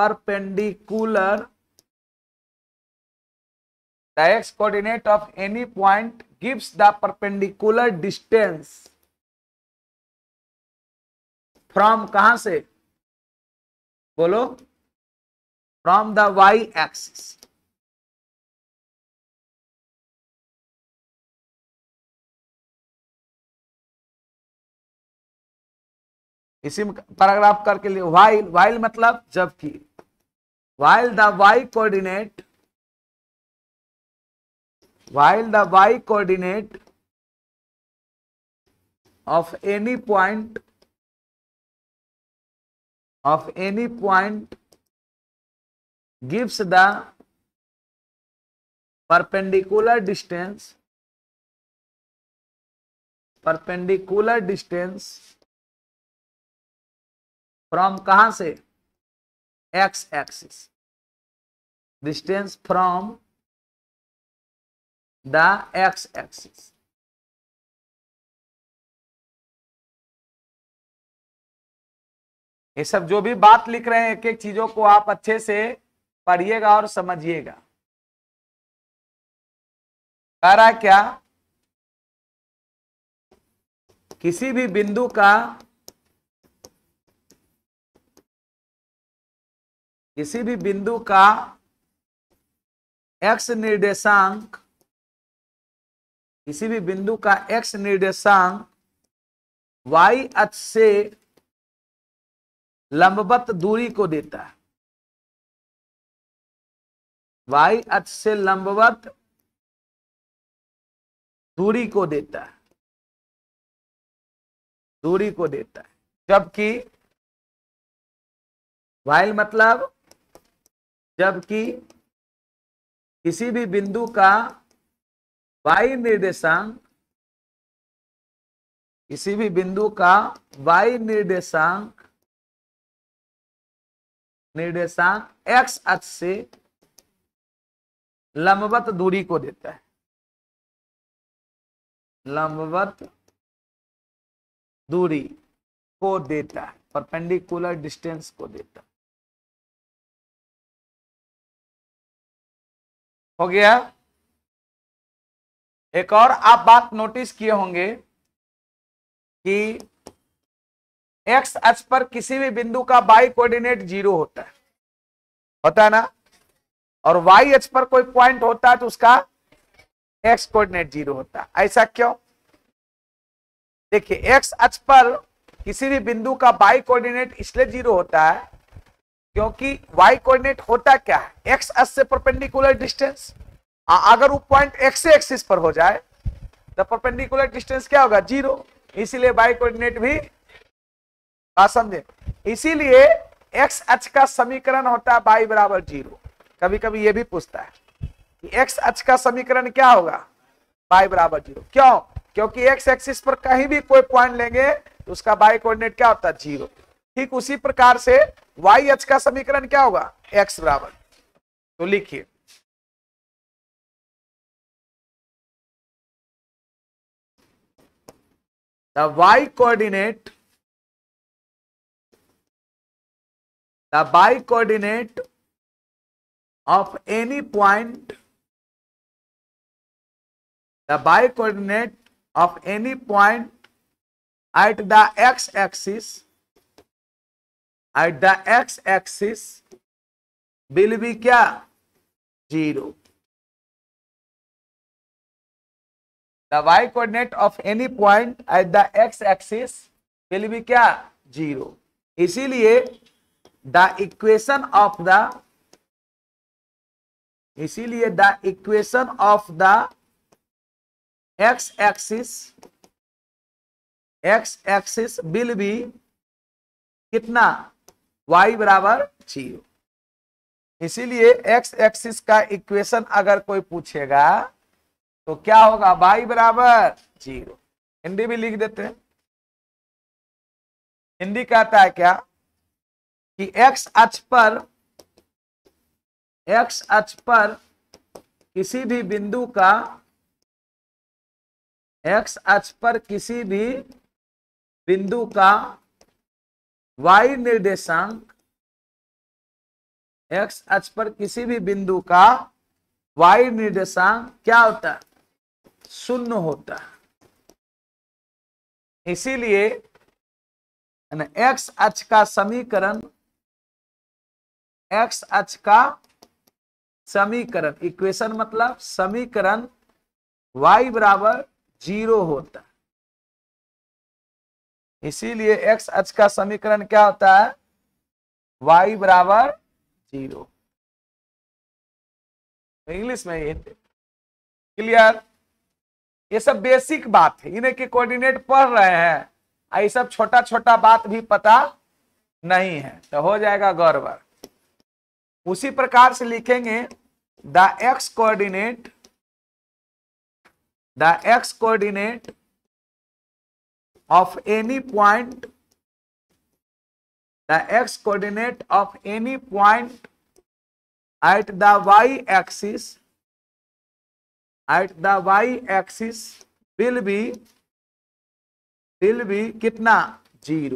x coordinate of any point gives the perpendicular distance from, कहां से बोलो, from the y axis। इसी में पैराग्राफ करके लिए वाइल मतलब जबकि, while the y coordinate of any point gives the perpendicular distance from, कहां से, x axis, distance from the x axis। ये सब जो भी बात लिख रहे हैं, एक एक चीजों को आप अच्छे से पढ़िएगा और समझिएगा। कह रहा है क्या, किसी भी बिंदु का x निर्देशांक, y अक्ष से लंबवत दूरी को देता है, y अक्ष से लंबवत दूरी को देता है, जबकि वाइल मतलब जबकि किसी भी बिंदु का y निर्देशांक, x अक्ष से लंबवत दूरी को देता है, परपेंडिकुलर डिस्टेंस को देता है। हो गया। एक और आप बात नोटिस किए होंगे कि x अक्ष पर किसी भी बिंदु का y कोऑर्डिनेट 0 होता है ना, और y अक्ष पर कोई पॉइंट होता है तो उसका x कोऑर्डिनेट 0 होता है। ऐसा क्यों? देखिए, x अक्ष पर किसी भी बिंदु का y कोऑर्डिनेट इसलिए 0 होता है क्योंकि y कोऑर्डिनेट होता क्या है, x अक्ष से परपेंडिकुलर डिस्टेंस। अगर वो पॉइंट x एक्सिस पर हो जाए तो परपेंडिकुलर डिस्टेंस क्या होगा, 0। इसीलिए y कोऑर्डिनेट भी, बात समझे, इसीलिए x अक्ष का समीकरण होता है y बराबर 0। कभी कभी ये भी पूछता है कि x अक्ष का समीकरण क्या होगा, y बराबर 0। क्यों? क्योंकि x एक्सिस पर कहीं भी कोई पॉइंट लेंगे तो उसका y कोऑर्डिनेट क्या होता है, 0। ठीक उसी प्रकार से y अक्ष का समीकरण क्या होगा, x बराबर। तो लिखिए, the y coordinate of any point, at the x axis will be क्या, 0। The y coordinate of any point at the x axis will be क्या, 0। इसीलिए the equation of the x axis X axis will be कितना, y बराबर 0। इसीलिए x axis का equation अगर कोई पूछेगा तो क्या होगा, y बराबर 0। हिंदी भी लिख देते हैं। हिंदी कहता है क्या कि एक्स अक्ष पर किसी भी बिंदु का, एक्स अक्ष पर किसी भी बिंदु का y निर्देशांक, एक्स अक्ष पर किसी भी बिंदु का y निर्देशांक क्या होता है, 0 होता है। इसीलिए एक्स अक्ष का समीकरण, एक्स अक्ष का समीकरण, इक्वेशन मतलब समीकरण y बराबर 0 होता है। इसीलिए एक्स अक्ष का समीकरण क्या होता है, y बराबर 0। इंग्लिश में ये क्लियर। ये सब बेसिक बात है, इन्हें के कोऑर्डिनेट पढ़ रहे हैं, ये सब छोटा छोटा बात भी पता नहीं है तो हो जाएगा गड़बड़। उसी प्रकार से लिखेंगे the X coordinate of any point, the x coordinate of any point at the y axis, will be कितना, 0।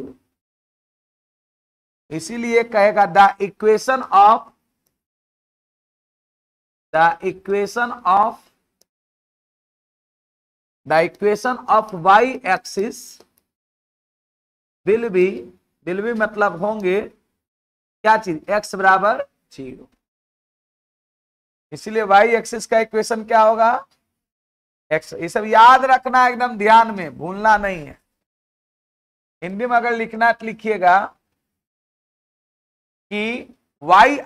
इसीलिए कहेगा the equation of y axis will be मतलब होंगे क्या चीज, x बराबर 0। इसीलिए y एक्सिस का इक्वेशन क्या होगा, x। ये सब याद रखना एकदम ध्यान में, भूलना नहीं है। हिंदी में अगर लिखना तो लिखिएगा कि y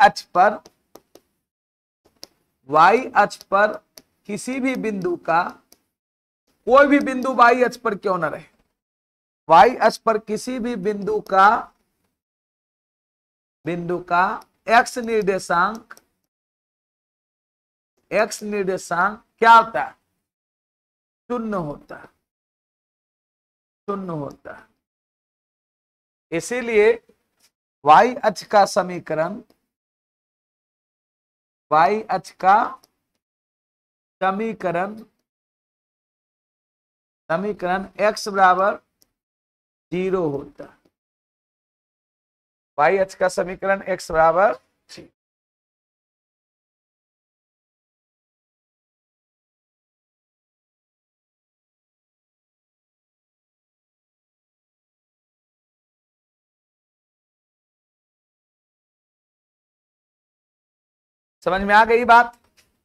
अक्ष पर किसी भी बिंदु का, कोई भी बिंदु y अक्ष पर क्यों ना रहे, y अक्ष पर किसी भी बिंदु का x निर्देशांक क्या होता है, 0 होता है। इसीलिए y अक्ष का समीकरण, समीकरण x बराबर 0 होता है। y अक्ष का समीकरण x बराबर 0। समझ में आ गई बात।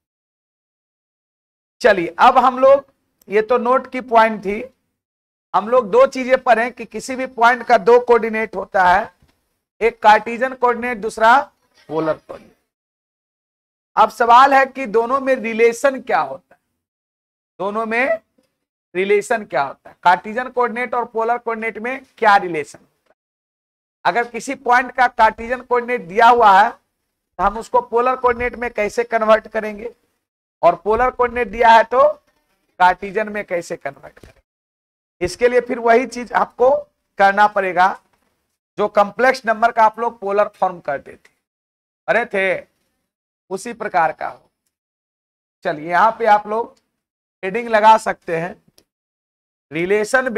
चलिए अब हम लोग, ये तो नोट की पॉइंट थी, हम लोग दो चीजें पढ़ें कि किसी भी पॉइंट का दो कोऑर्डिनेट होता है, एक कार्टेशियन कोऑर्डिनेट, दूसरा पोलर कोऑर्डिनेट। अब सवाल है कि दोनों में रिलेशन क्या होता है, कार्टेशियन कोऑर्डिनेट और पोलर कोऑर्डिनेट में क्या रिलेशन होता है। अगर किसी पॉइंट का कार्टेशियन कोऑर्डिनेट दिया हुआ है तो हम उसको पोलर कोऑर्डिनेट में कैसे कन्वर्ट करेंगे, और पोलर कोऑर्डिनेट दिया है तो कार्टेशियन में कैसे कन्वर्ट करेंगे। इसके लिए फिर वही चीज आपको करना पड़ेगा जो कॉम्प्लेक्स नंबर का आप लोग पोलर फॉर्म करते थे, उसी प्रकार का हो। चलिए यहां पे आप लोग हेडिंग लगा सकते हैं, relation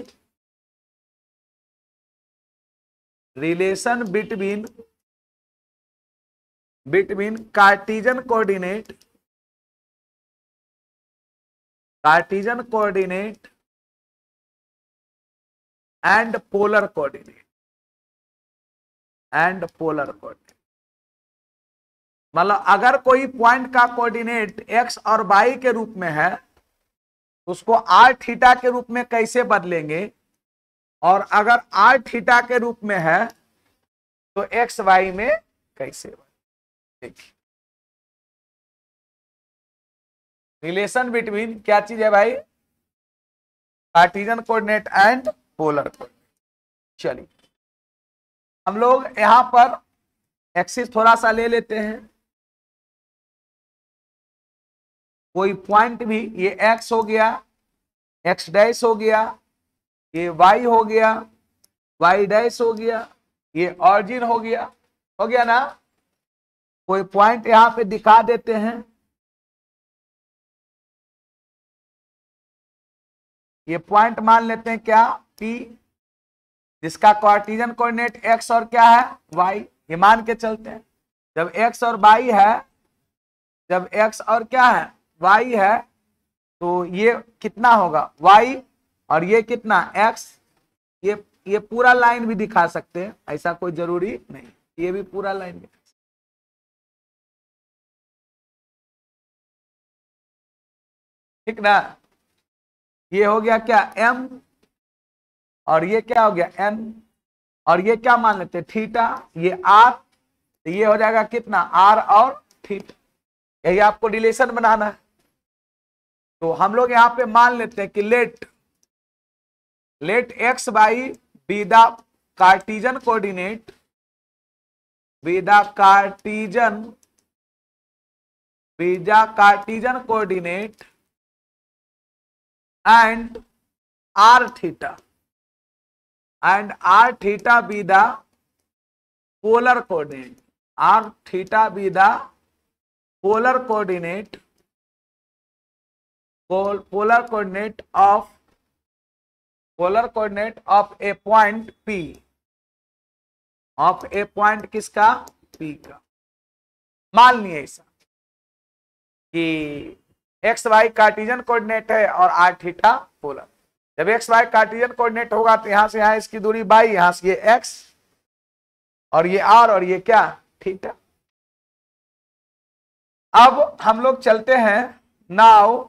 between Cartesian coordinate and polar coordinate, मतलब अगर कोई पॉइंट का कोऑर्डिनेट x और y के रूप में है उसको r थीटा के रूप में कैसे बदलेंगे, और अगर r थीटा के रूप में है तो x y में कैसे बदलेंगे। देखिए रिलेशन बिटवीन क्या चीज है भाई, Cartesian coordinate and polar coordinate. चलिए हम लोग यहां पर एक्सिस थोड़ा सा ले लेते हैं, कोई पॉइंट भी, ये एक्स हो गया, एक्स डैश हो गया, ये वाई हो गया, वाई डैश हो गया, ये ऑरिजिन हो गया ना। कोई पॉइंट यहां पे दिखा देते हैं, ये पॉइंट मान लेते हैं क्या, P, जिसका कार्टेशियन कोऑर्डिनेट x और क्या है, y। ये मान के चलते हैं जब x और y है, जब x और क्या है, y है, तो ये कितना होगा y, और ये कितना x। ये पूरा लाइन भी दिखा सकते हैं, ऐसा कोई जरूरी नहीं, ये भी पूरा लाइन दिखा, ठीक ना। ये हो गया क्या m, और ये क्या हो गया n, और ये क्या मान लेते हैं थीटा, ये r, तो ये हो जाएगा कितना r और थीटा। यही आपको रिलेशन बनाना है। तो हम लोग यहां पे मान लेते हैं कि let x by be the Cartesian coordinate, be the Cartesian coordinate and r theta be the polar coordinate, r theta be the polar coordinate of a point P, of a point किसका, P का। मान लिए ऐसा कि x Y Cartesian coordinate है और R theta polar. जब X Y Cartesian coordinate होगा तो यहां से यहां इसकी दूरी बाई, यहां से ये एक्स और ये आर और ये क्या थीटा। अब हम लोग चलते हैं नाउ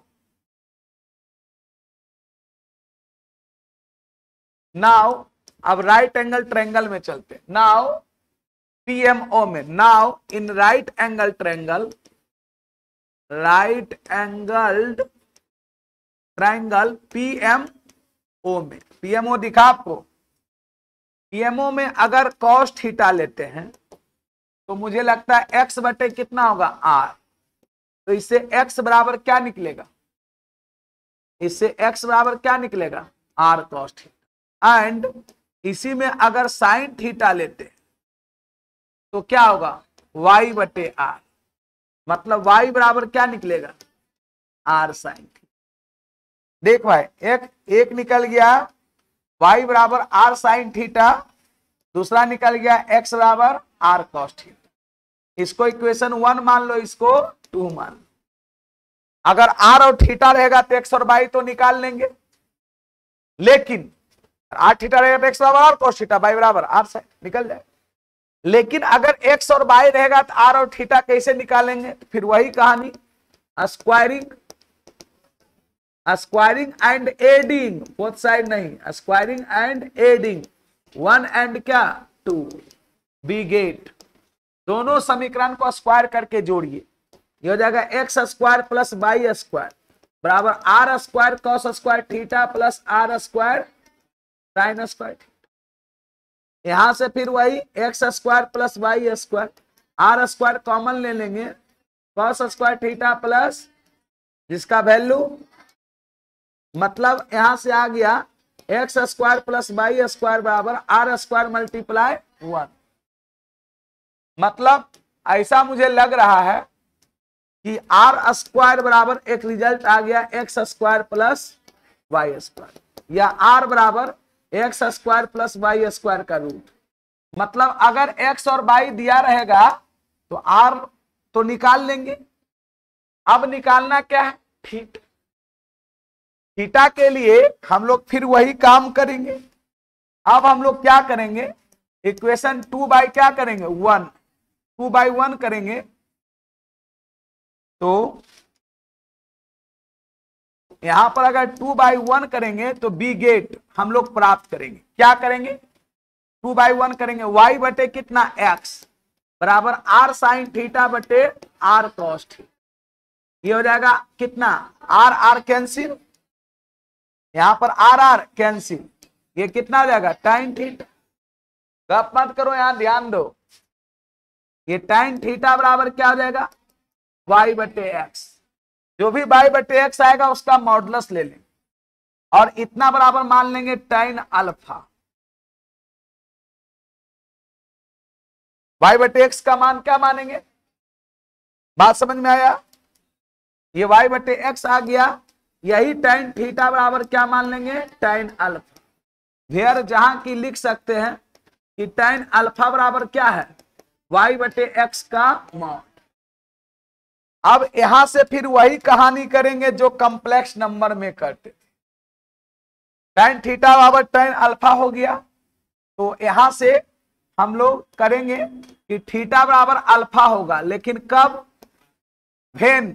अब राइट एंगल ट्रायंगल में चलते हैं। नाउ पीएमओ में, now in right angle triangle, right angled triangle PMO में, पीएमओ दिखा आपको, पीएमओ में अगर कॉस थीटा लेते हैं तो मुझे लगता है एक्स बटे कितना होगा आर, तो इससे एक्स बराबर क्या निकलेगा, इससे एक्स बराबर क्या निकलेगा आर कॉस थीटा। एंड इसी में अगर साइन थीटा लेते हैं तो क्या होगा वाई बटे आर, मतलब y बराबर क्या निकलेगा r साइन थीटा। देख भाई एक निकल गया y बराबर r साइन थीटा, दूसरा निकल गया x बराबर r कॉस थीटा। इसको इक्वेशन 1 मान लो, इसको 2 मान लो। अगर r और थीटा रहेगा तो x और y तो निकाल लेंगे, लेकिन r थीटा रहेगा तो x बराबर r कॉस थीटा, y बराबर r साइन, निकल जाए। लेकिन अगर x और y रहेगा तो r और थीटा कैसे निकालेंगे, तो फिर वही कहानी, squaring and adding, both side नहीं, स्क्वायरिंग एंड एडिंग, 1 एंड क्या 2, बी गेट, दोनों समीकरण को स्क्वायर करके जोड़िए, ये हो जाएगा X square plus Y square बराबर R square cos square theta plus R square sine square theta. यहां से फिर वही X square plus Y square, R square common ले लेंगे, कॉस स्क्वायर थीटा प्लस जिसका वैल्यू मतलब यहां से आ गया X square plus Y square बराबर आर स्क्वायर मल्टीप्लाई 1। मतलब ऐसा मुझे लग रहा है कि आर स्क्वायर बराबर एक रिजल्ट आ गया X square plus Y square, या आर बराबर X square plus Y square का रूट। मतलब अगर एक्स और वाई दिया रहेगा तो आर तो निकाल लेंगे। अब निकालना क्या है थीटा, थीटा के लिए हम लोग फिर वही काम करेंगे। अब हम लोग क्या करेंगे, इक्वेशन 2 बाई क्या करेंगे 1, 2 बाई 1 करेंगे, तो यहां पर अगर 2 बाई 1 करेंगे तो बी गेट हम लोग प्राप्त करेंगे। क्या करेंगे 2 बाई 1 करेंगे, y बटे कितना x बराबर आर साइन थीटा बटे आर कॉस थीटा। ये हो जाएगा कितना आर आर कैंसिल, यहां पर आर आर कैंसिल, ये कितना हो जाएगा tan थीटा। गप मत करो, यहां ध्यान दो। ये tan थीटा बराबर क्या हो जाएगा, y/x। जो भी y/x आएगा उसका मॉडुलस ले लेंगे और इतना बराबर मान लेंगे tan अल्फा। y/x का मान क्या मानेंगे, बात समझ में आया। ये y/x आ गया, यही tan थीटा बराबर क्या मान लेंगे, tan अल्फा। वेयर जहां की लिख सकते हैं कि tan अल्फा बराबर क्या है, y/x का मॉड। अब यहां से फिर वही कहानी करेंगे जो कॉम्प्लेक्स नंबर में करते थे। tan थीटा बराबर tan अल्फा हो गया, तो यहां से हम लोग करेंगे कि थीटा बराबर अल्फा होगा, लेकिन कब, when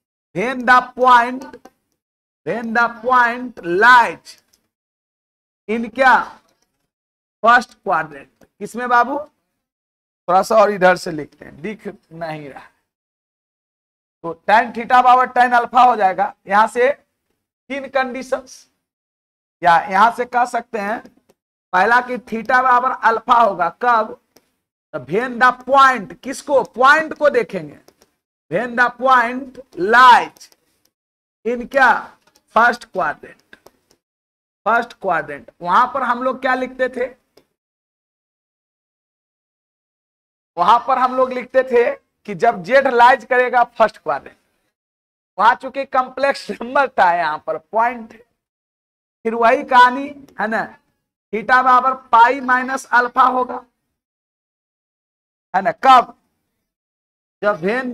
the point lies in क्या, फर्स्ट क्वाड्रेंट। किसमें बाबू, थोड़ा सा और इधर से लिखते हैं, दिख नहीं रहा। तो tan थीटा बराबर tan अल्फा हो जाएगा। यहां से तीन कंडीशंस, या यहां से कह सकते हैं पहला कि थीटा बराबर अल्फा होगा कब, वेन द पॉइंट, किसको, पॉइंट को देखेंगे, when the point lies in क्या, फर्स्ट क्वाड्रेंट। वहां पर हम लोग क्या लिखते थे, वहां पर हम लोग लिखते थे कि जब जेड लाइज करेगा फर्स्ट क्वाड्रेंट, वहां चूंकि कॉम्प्लेक्स नंबर था, यहां पर पॉइंट। फिर वही कहानी है ना, थीटा बराबर पाई माइनस अल्फा होगा, है ना, कब, जब when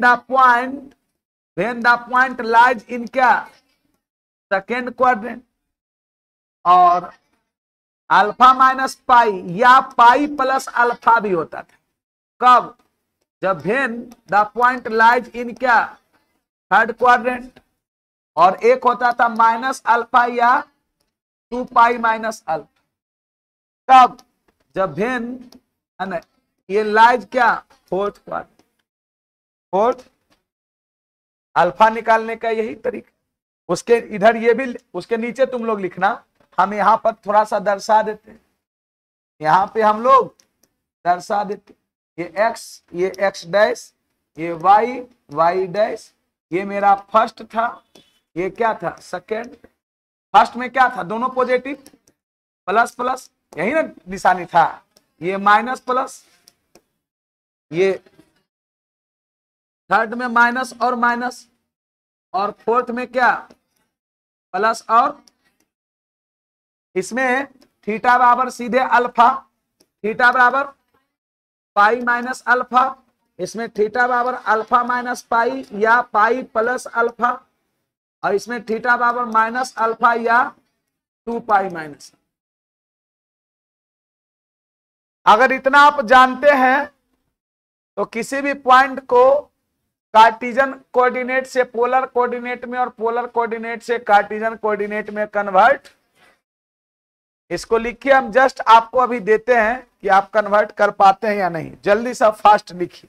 the point lies in क्या, सेकेंड क्वाड्रेंट। और अल्फा माइनस पाई या पाई प्लस अल्फा भी होता था, कब, जब when the point lies in क्या, थर्ड क्वाड्रेंट। और एक होता था माइनस अल्फा या 2 पाई माइनस अल्फा, कब, जब वेन, है ना, ये लाइज क्या, फोर्थ क्वाड्रेंट। फोर्थ, अल्फा निकालने का यही तरीका। उसके इधर ये भी, उसके नीचे तुम लोग लिखना, हम यहां पर थोड़ा सा दर्शा देते हैं, यहां पे हम लोग दर्शा देते, ये x डैश, ये y डैश, ये मेरा फर्स्ट था, ये क्या था, सेकेंड। फर्स्ट में क्या था, दोनों पॉजिटिव, प्लस प्लस, यही ना निशानी था, ये माइनस प्लस, ये थर्ड में माइनस और माइनस, और फोर्थ में क्या, प्लस। और इसमें थीटा बराबर सीधे अल्फा, थीटा बराबर पाई माइनस अल्फा, इसमें थीटा बराबर अल्फा माइनस पाई या पाई प्लस अल्फा, और इसमें थीटा बराबर माइनस अल्फा या 2 पाई माइनस। अगर इतना आप जानते हैं तो किसी भी पॉइंट को कार्टेशियन कोऑर्डिनेट से पोलर कोऑर्डिनेट में और पोलर कोऑर्डिनेट से कार्टेशियन कोऑर्डिनेट में कन्वर्ट, इसको लिखिए, हम जस्ट आपको अभी देते हैं कि आप कन्वर्ट कर पाते हैं या नहीं। जल्दी से फास्ट लिखिए।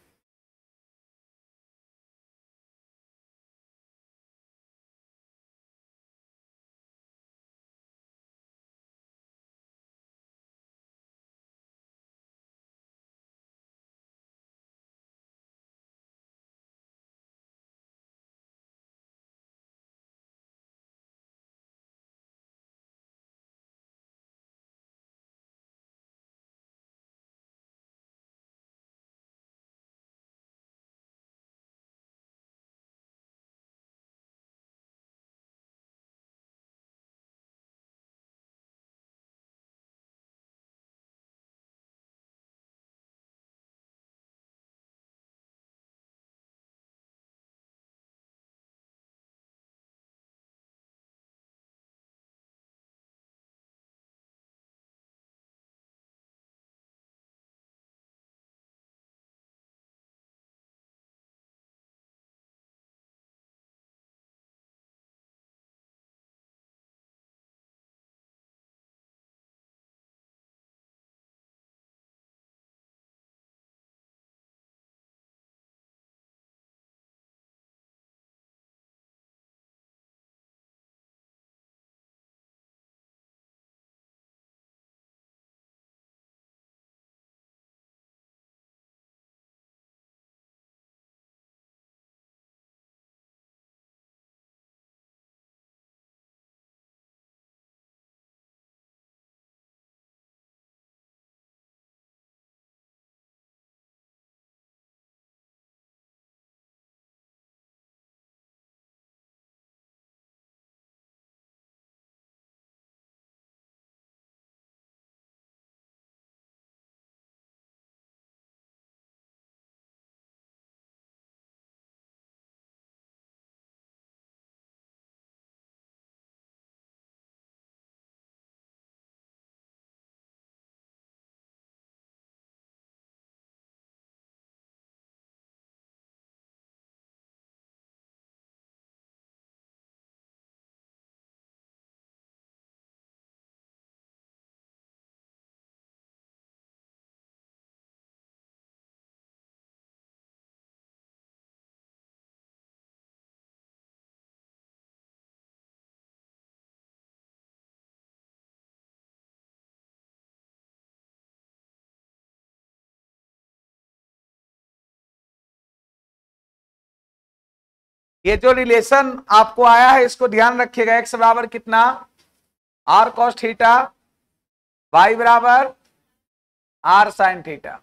ये जो रिलेशन आपको आया है इसको ध्यान रखिएगा। एक्स बराबर कितना, आर कॉस थीटा, वाई बराबर आर साइन थीटा।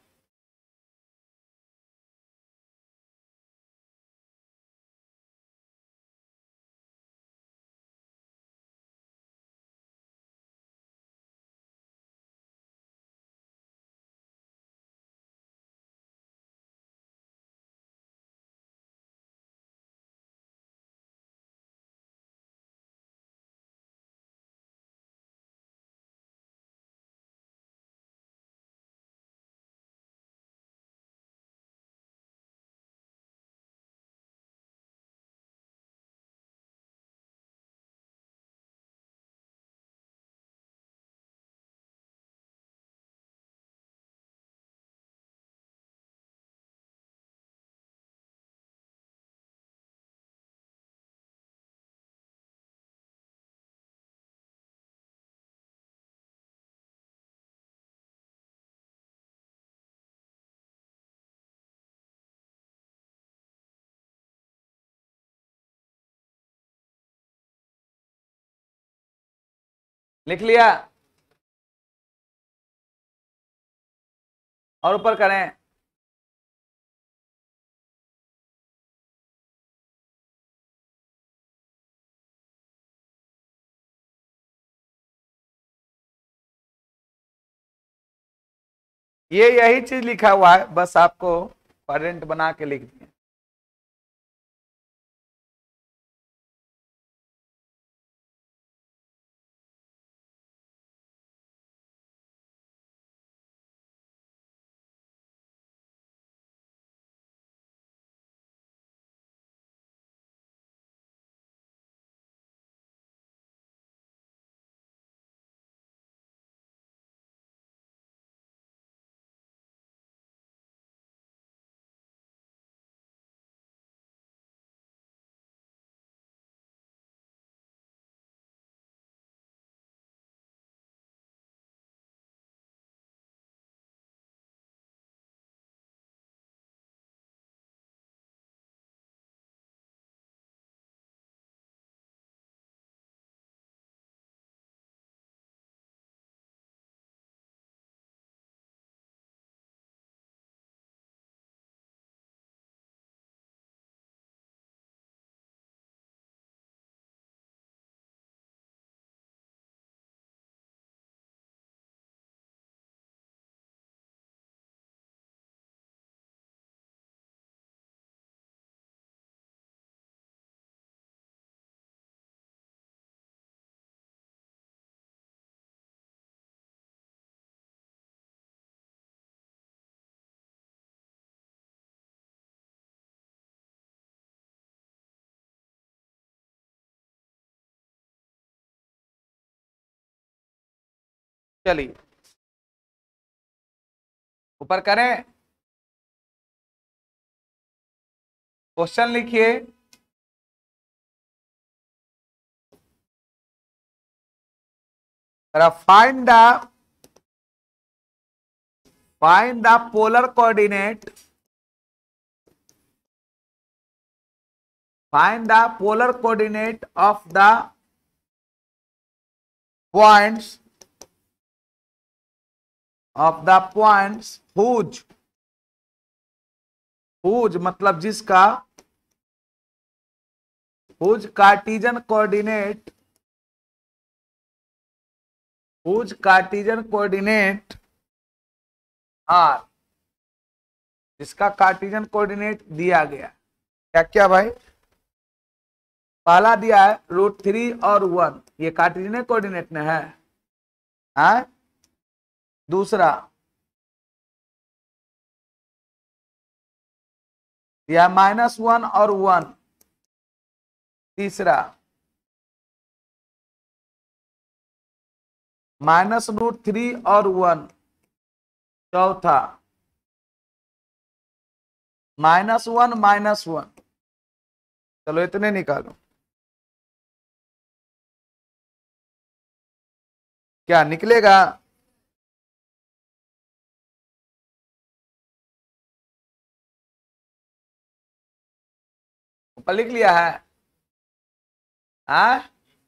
लिख लिया, और ऊपर करें। ये यही चीज लिखा हुआ है, बस आपको पेरेंट बना के लिख दिए। चलिए ऊपर करें, क्वेश्चन लिखिए। Find the polar coordinate, find the polar coordinate of the points whose मतलब जिसका whose कार्टिजन कोऑर्डिनेट आर, जिसका कार्टिजन कोऑर्डिनेट दिया गया। क्या क्या भाई, पहला दिया है √3 और 1, ये कार्टिजन कोऑर्डिनेट में है। दूसरा दिया -1 और 1। तीसरा -√3 और 1। चौथा -1 -1। चलो इतने निकालो, क्या निकलेगा? लिख लिया है? हाँ,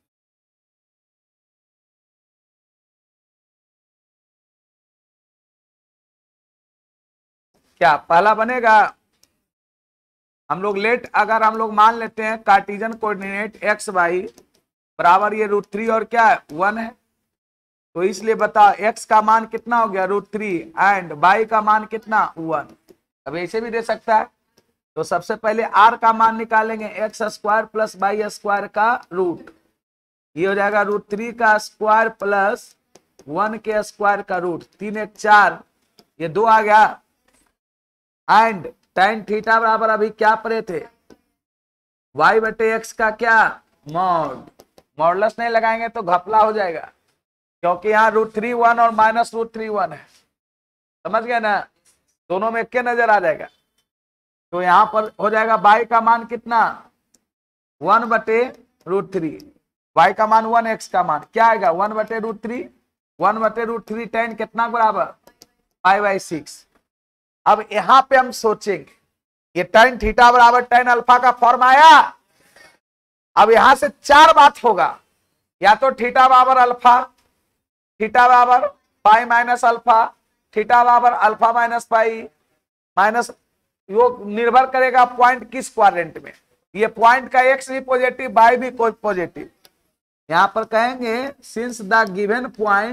क्या पहला बनेगा? हम लोग लेट, अगर हम लोग मान लेते हैं कार्टेशियन कोऑर्डिनेट एक्स वाई बराबर ये √3 और क्या है 1 है, तो इसलिए बताओ एक्स का मान कितना हो गया √3 एंड वाई का मान कितना 1। अब ऐसे भी दे सकता है, तो सबसे पहले आर का मान निकालेंगे X square plus Y square का रूट, ये हो जाएगा √3 का स्क्वायर प्लस 1 के स्क्वायर का रूट, 3 1 4, ये 2 आ गया। एंड tan थीटा बराबर अभी क्या पढ़े थे, y बटे एक्स का क्या मॉड, मॉडुलस नहीं लगाएंगे तो घपला हो जाएगा, क्योंकि यहाँ √3 1 और -√3 1 है, समझ गए ना, दोनों में क्या नजर आ जाएगा। तो यहाँ पर हो जाएगा y का मान कितना 1 बटे √3, y का मान 1, x का मान क्या आएगा 1 बटे √3, 1 बटे √3 tan कितना बराबर 5/6। अब यहां पे हम सोचेंगे ये tan थीटा बराबर tan अल्फा का फॉर्म आया। अब यहां से 4 बात होगा, या तो थीटा बराबर अल्फा, थीटा बराबर पाई माइनस अल्फा, थीटा बराबर अल्फा माइनस पाई माइनस, वो निर्भर करेगा पॉइंट किस क्वाड्रेंट में, ये पॉइंट का एक्स भी पॉजिटिव वाई भी कोई पॉजिटिव। यहां पर कहेंगे since the given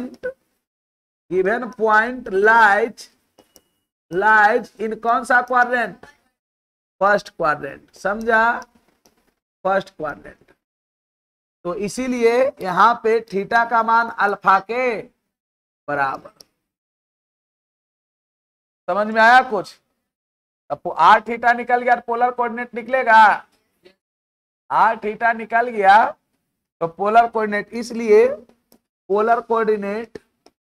point lies in कौन सा क्वाड्रेंट, फर्स्ट क्वाड्रेंट, समझा, फर्स्ट क्वाड्रेंट। तो इसीलिए यहां पे थीटा का मान अल्फा के बराबर, समझ में आया कुछ? अब आर थीटा निकल गया, पोलर कोऑर्डिनेट निकलेगा, आर थीटा निकल गया तो पोलर कोऑर्डिनेट, इसलिए पोलर कोऑर्डिनेट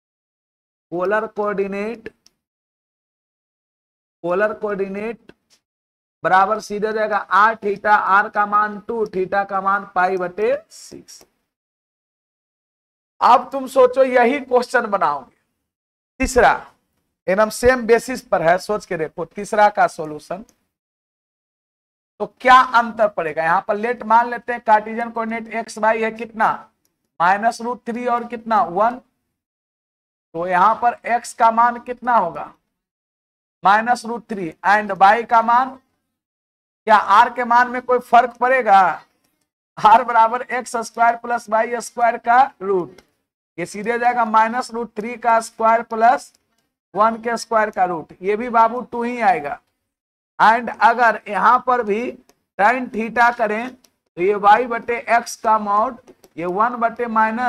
बराबर सीधे हो जाएगा आर थीटा, आर का मान 2, थीटा का मान π/6। अब तुम सोचो यही क्वेश्चन बनाओगे तीसरा, एकदम सेम बेसिस पर है, सोच के देखो तीसरा का सॉल्यूशन, तो क्या अंतर पड़ेगा। यहां पर लेट मान लेते हैं कार्टेशियन कोऑर्डिनेट एक्स वाई है कितना -√3 और कितना 1, तो यहां पर x का मान कितना होगा -√3 एंड y का मान, क्या r के मान में कोई फर्क पड़ेगा, r बराबर X square plus Y square का रूट, ये सीधे जाएगा -√3 का स्क्वायर प्लस 1 के स्क्वायर का रूट, ये भी बाबू 2 ही आएगा। एंड अगर यहां पर भी tan थीटा करें तो ये y बटे एक्स का मॉड, ये 1 बटे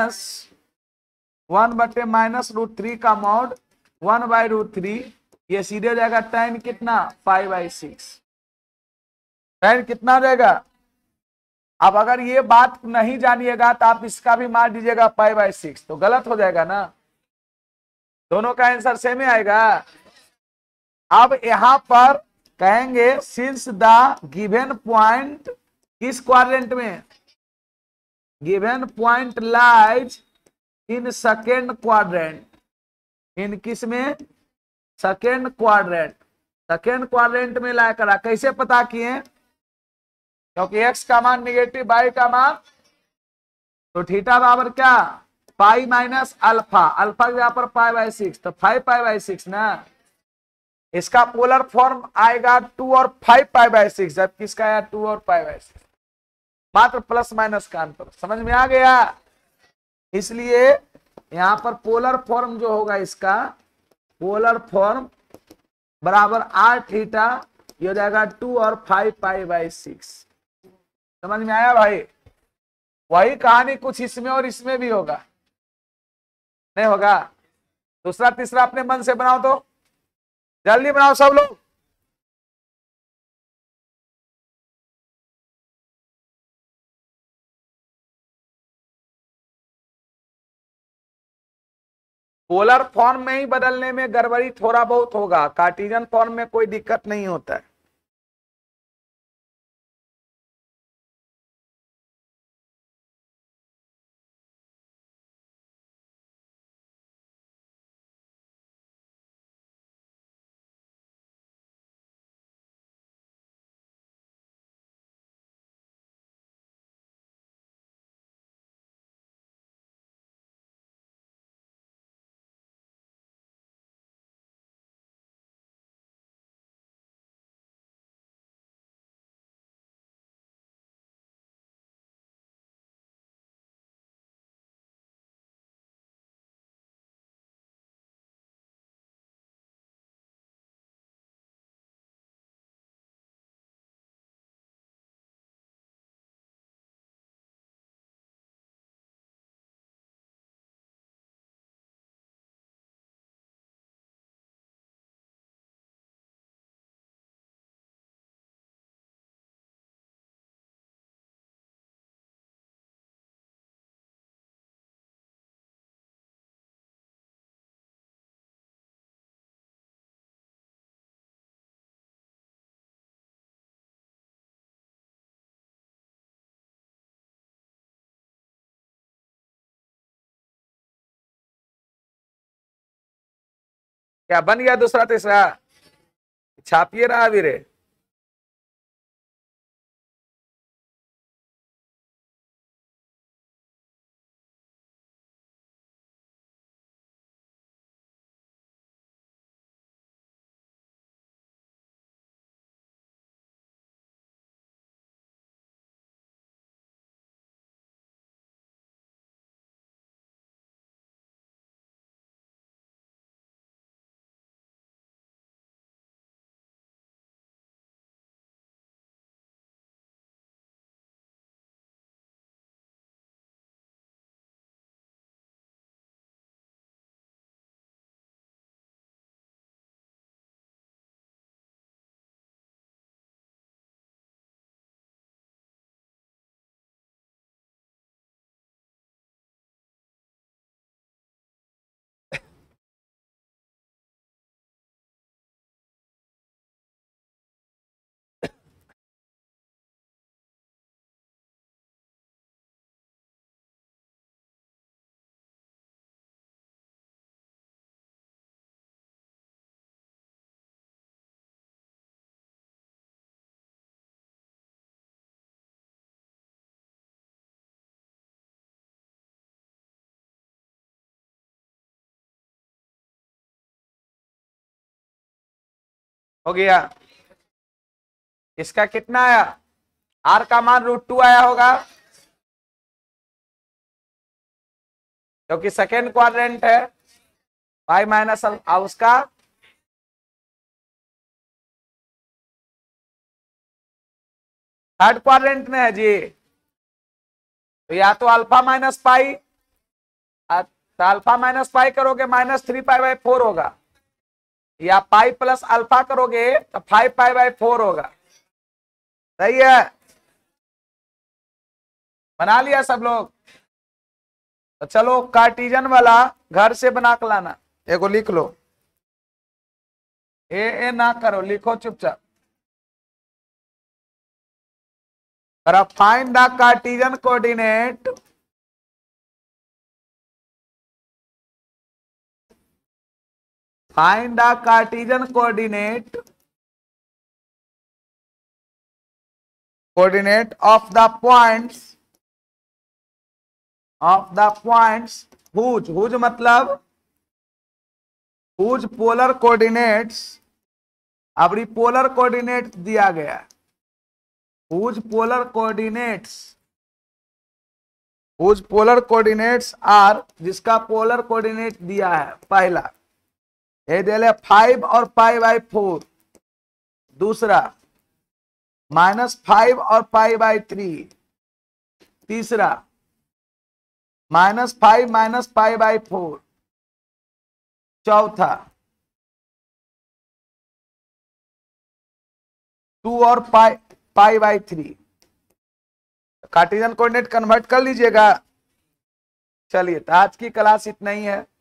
-√3 का मॉड 1/√3, ये सीधे जाएगा tan कितना 5/6, tan कितना जाएगा। अब अगर ये बात नहीं जानिएगा तो आप इसका भी मार दीजिएगा π/6, तो गलत हो जाएगा ना, दोनों का आंसर सेम ही आएगा। अब यहां पर कहेंगे सिंस द गिवन पॉइंट किस क्वाड्रेंट में, given point lies in second quadrant, in किस में सेकेंड क्वाड्रेंट में लाया करा, कैसे पता किए, क्योंकि एक्स का मान निगेटिव वाई का मान, तो थीटा बराबर क्या पाई माइनस अल्फा, अल्फा के यहाँ पर π/6, तो 5π/6 ना, इसका पोलर फॉर्म आएगा 2 और 5π/6, जबकि इसका आया 2 और π/6, मात्र प्लस माइनस का अंतर, समझ में आ गया। इसलिए यहां पर पोलर फॉर्म जो होगा इसका, पोलर फॉर्म बराबर आर थीटा, ये हो जाएगा 2 और 5π/6, समझ में आया भाई। वही कहानी कुछ इसमें और इसमें भी होगा, नहीं होगा। दूसरा तीसरा अपने मन से बनाओ, तो जल्दी बनाओ सब लोग। पोलर फॉर्म में ही बदलने में गड़बड़ी थोड़ा बहुत होगा, कार्टेशियन फॉर्म में कोई दिक्कत नहीं होता है। क्या बन गया दूसरा तीसरा? छापिए रहा अभी रे। हो गया। इसका कितना आया? आर का मान √2 आया होगा, क्योंकि सेकेंड क्वाड्रेंट है। पाई माइनस उसका थर्ड क्वाड्रेंट में है जी। तो या तो अल्फा माइनस पाई, तो अल्फा माइनस पाई करोगे -3π/4 होगा, या पाई प्लस अल्फा करोगे तो 5π/4 होगा। सही है, बना लिया सब लोग? तो चलो कार्टिजन वाला घर से बना के लाना। एगो लिख लो, ए ना करो, लिखो चुपचाप। Find the Cartesian coordinate find the Cartesian coordinate of the points whose मतलब whose polar coordinates, अब पोलर कोऑर्डिनेट दिया गया, whose polar coordinates are, जिसका पोलर कोऑर्डिनेट दिया है पहला ये दे ले 5 और π/4, दूसरा -5 और π/3, तीसरा -5 π/4, चौथा 2 और π/3। कार्टेशियन कोऑर्डिनेट कन्वर्ट कर लीजिएगा। चलिए, तो आज की क्लास इतना ही है।